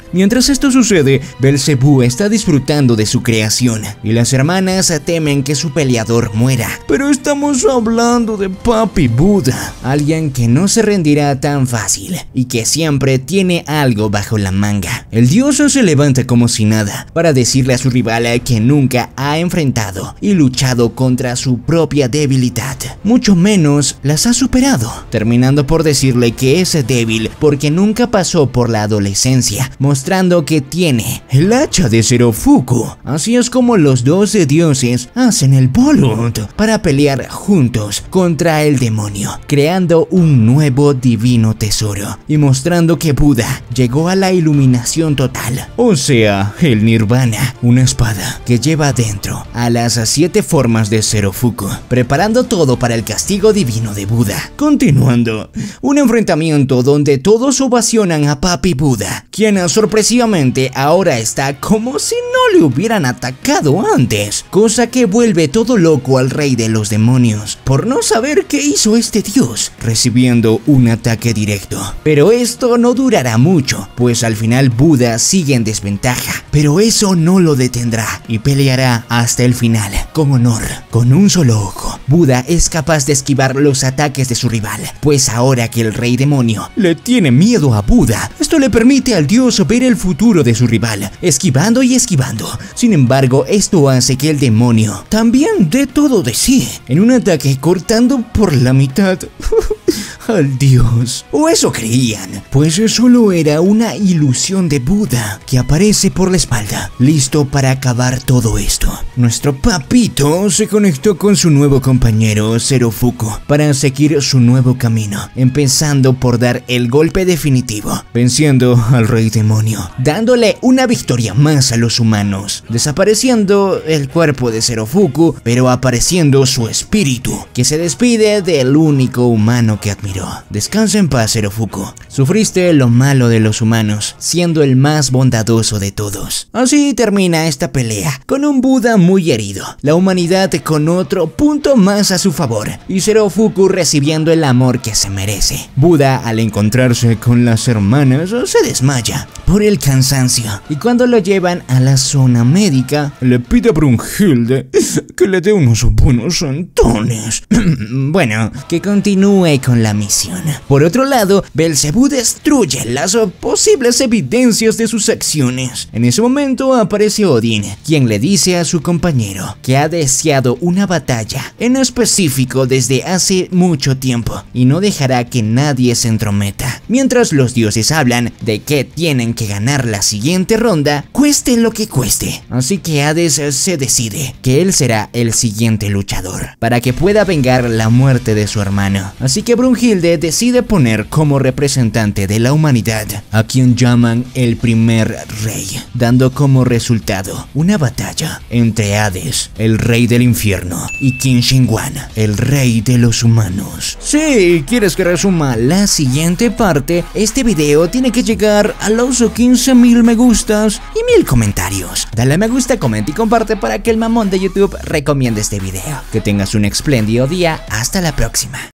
Mientras esto sucede, Belcebú está disfrutando de su creación y las hermanas temen que su peleador muera. Pero estamos hablando de Papi Buda, alguien que no se rendirá tan fácil y que siempre tiene algo bajo la manga. El dios se levanta como si nada para decirle a su rival que nunca ha enfrentado y luchado contra su propia debilidad, mucho menos las ha superado, terminando por decirle que es débil porque nunca pasó por la adolescencia, mostrando que tiene el hacha de Zerofuku. Así es como los dos dioses hacen el Volund para pelear juntos contra el demonio, creando un nuevo divino tesoro y mostrando que Buda llegó a la iluminación total, o sea, el Nirvana, una espada que lleva dentro a las 7 formas de Zerofuku, preparando todo para el castigo divino de Buda. Continuando, un enfrentamiento donde todos ovacionan a Papi Buda, quien sorpresivamente ahora está como si no le hubieran atacado antes, cosa que vuelve todo loco al rey de los demonios por no saber qué hizo este dios, recibiendo un ataque directo. Pero esto no durará mucho, pues al final Buda sigue en desventaja, pero eso no lo detendrá y peleará hasta el final, con honor, con un solo ojo. Buda es capaz de esquivar los ataques de su rival, pues ahora que el rey demonio le tiene miedo a Buda, esto le permite al dios ver el futuro de su rival, esquivando y esquivando. Sin embargo, esto hace que el demonio también dé todo de sí, en un ataque cortando por la mitad al dios. O eso creían, pues solo era una ilusión de Buda que aparece por la espalda, listo para acabar todo esto. Nuestro papito se conectó con su nuevo compañero Zerofuku para seguir su nuevo camino, empezando por dar el golpe definitivo, venciendo al rey demonio, dándole una victoria más a los humanos, desapareciendo el cuerpo de Zerofuku, pero apareciendo su espíritu, que se despide del único humano que admiró. Descansa en paz, Zerofuku. Sufriste lo malo de los humanos, siendo el más bondadoso de todos. Así termina esta pelea, con un Buda muy herido, la humanidad con otro punto más a su favor, y Zerofuku recibiendo el amor que se merece. Buda, al encontrarse con las hermanas, se desmaya por el cansancio, y cuando lo llevan a la zona médica, le pide a Brunhilde que le dé unos buenos sentones. Bueno, que continúe con la misión. Por otro lado, Belcebú destruye las posibles evidencias de sus acciones. En ese momento aparece Odín, quien le dice a su compañero que ha deseado una batalla en específico desde hace mucho tiempo y no dejará que nadie se entrometa. Mientras los dioses hablan de que tienen que ganar la siguiente ronda, cueste lo que cueste. Así que Hades se decide que él será el siguiente luchador, para que pueda vengar la muerte de su hermano. Así que Brunhilde decide poner como representante de la humanidad a quien llaman el primer rey, dando como resultado una batalla entre Hades, el rey del infierno, y Qin Shi Huang, el rey de los humanos. Si quieres que resuma la siguiente parte, este video tiene que llegar a los 15,000 me gustas y 1000 comentarios. Dale a me gusta, comenta y comparte para que el mamón de YouTube recomiende este video. Que tengas un espléndido día, hasta la próxima.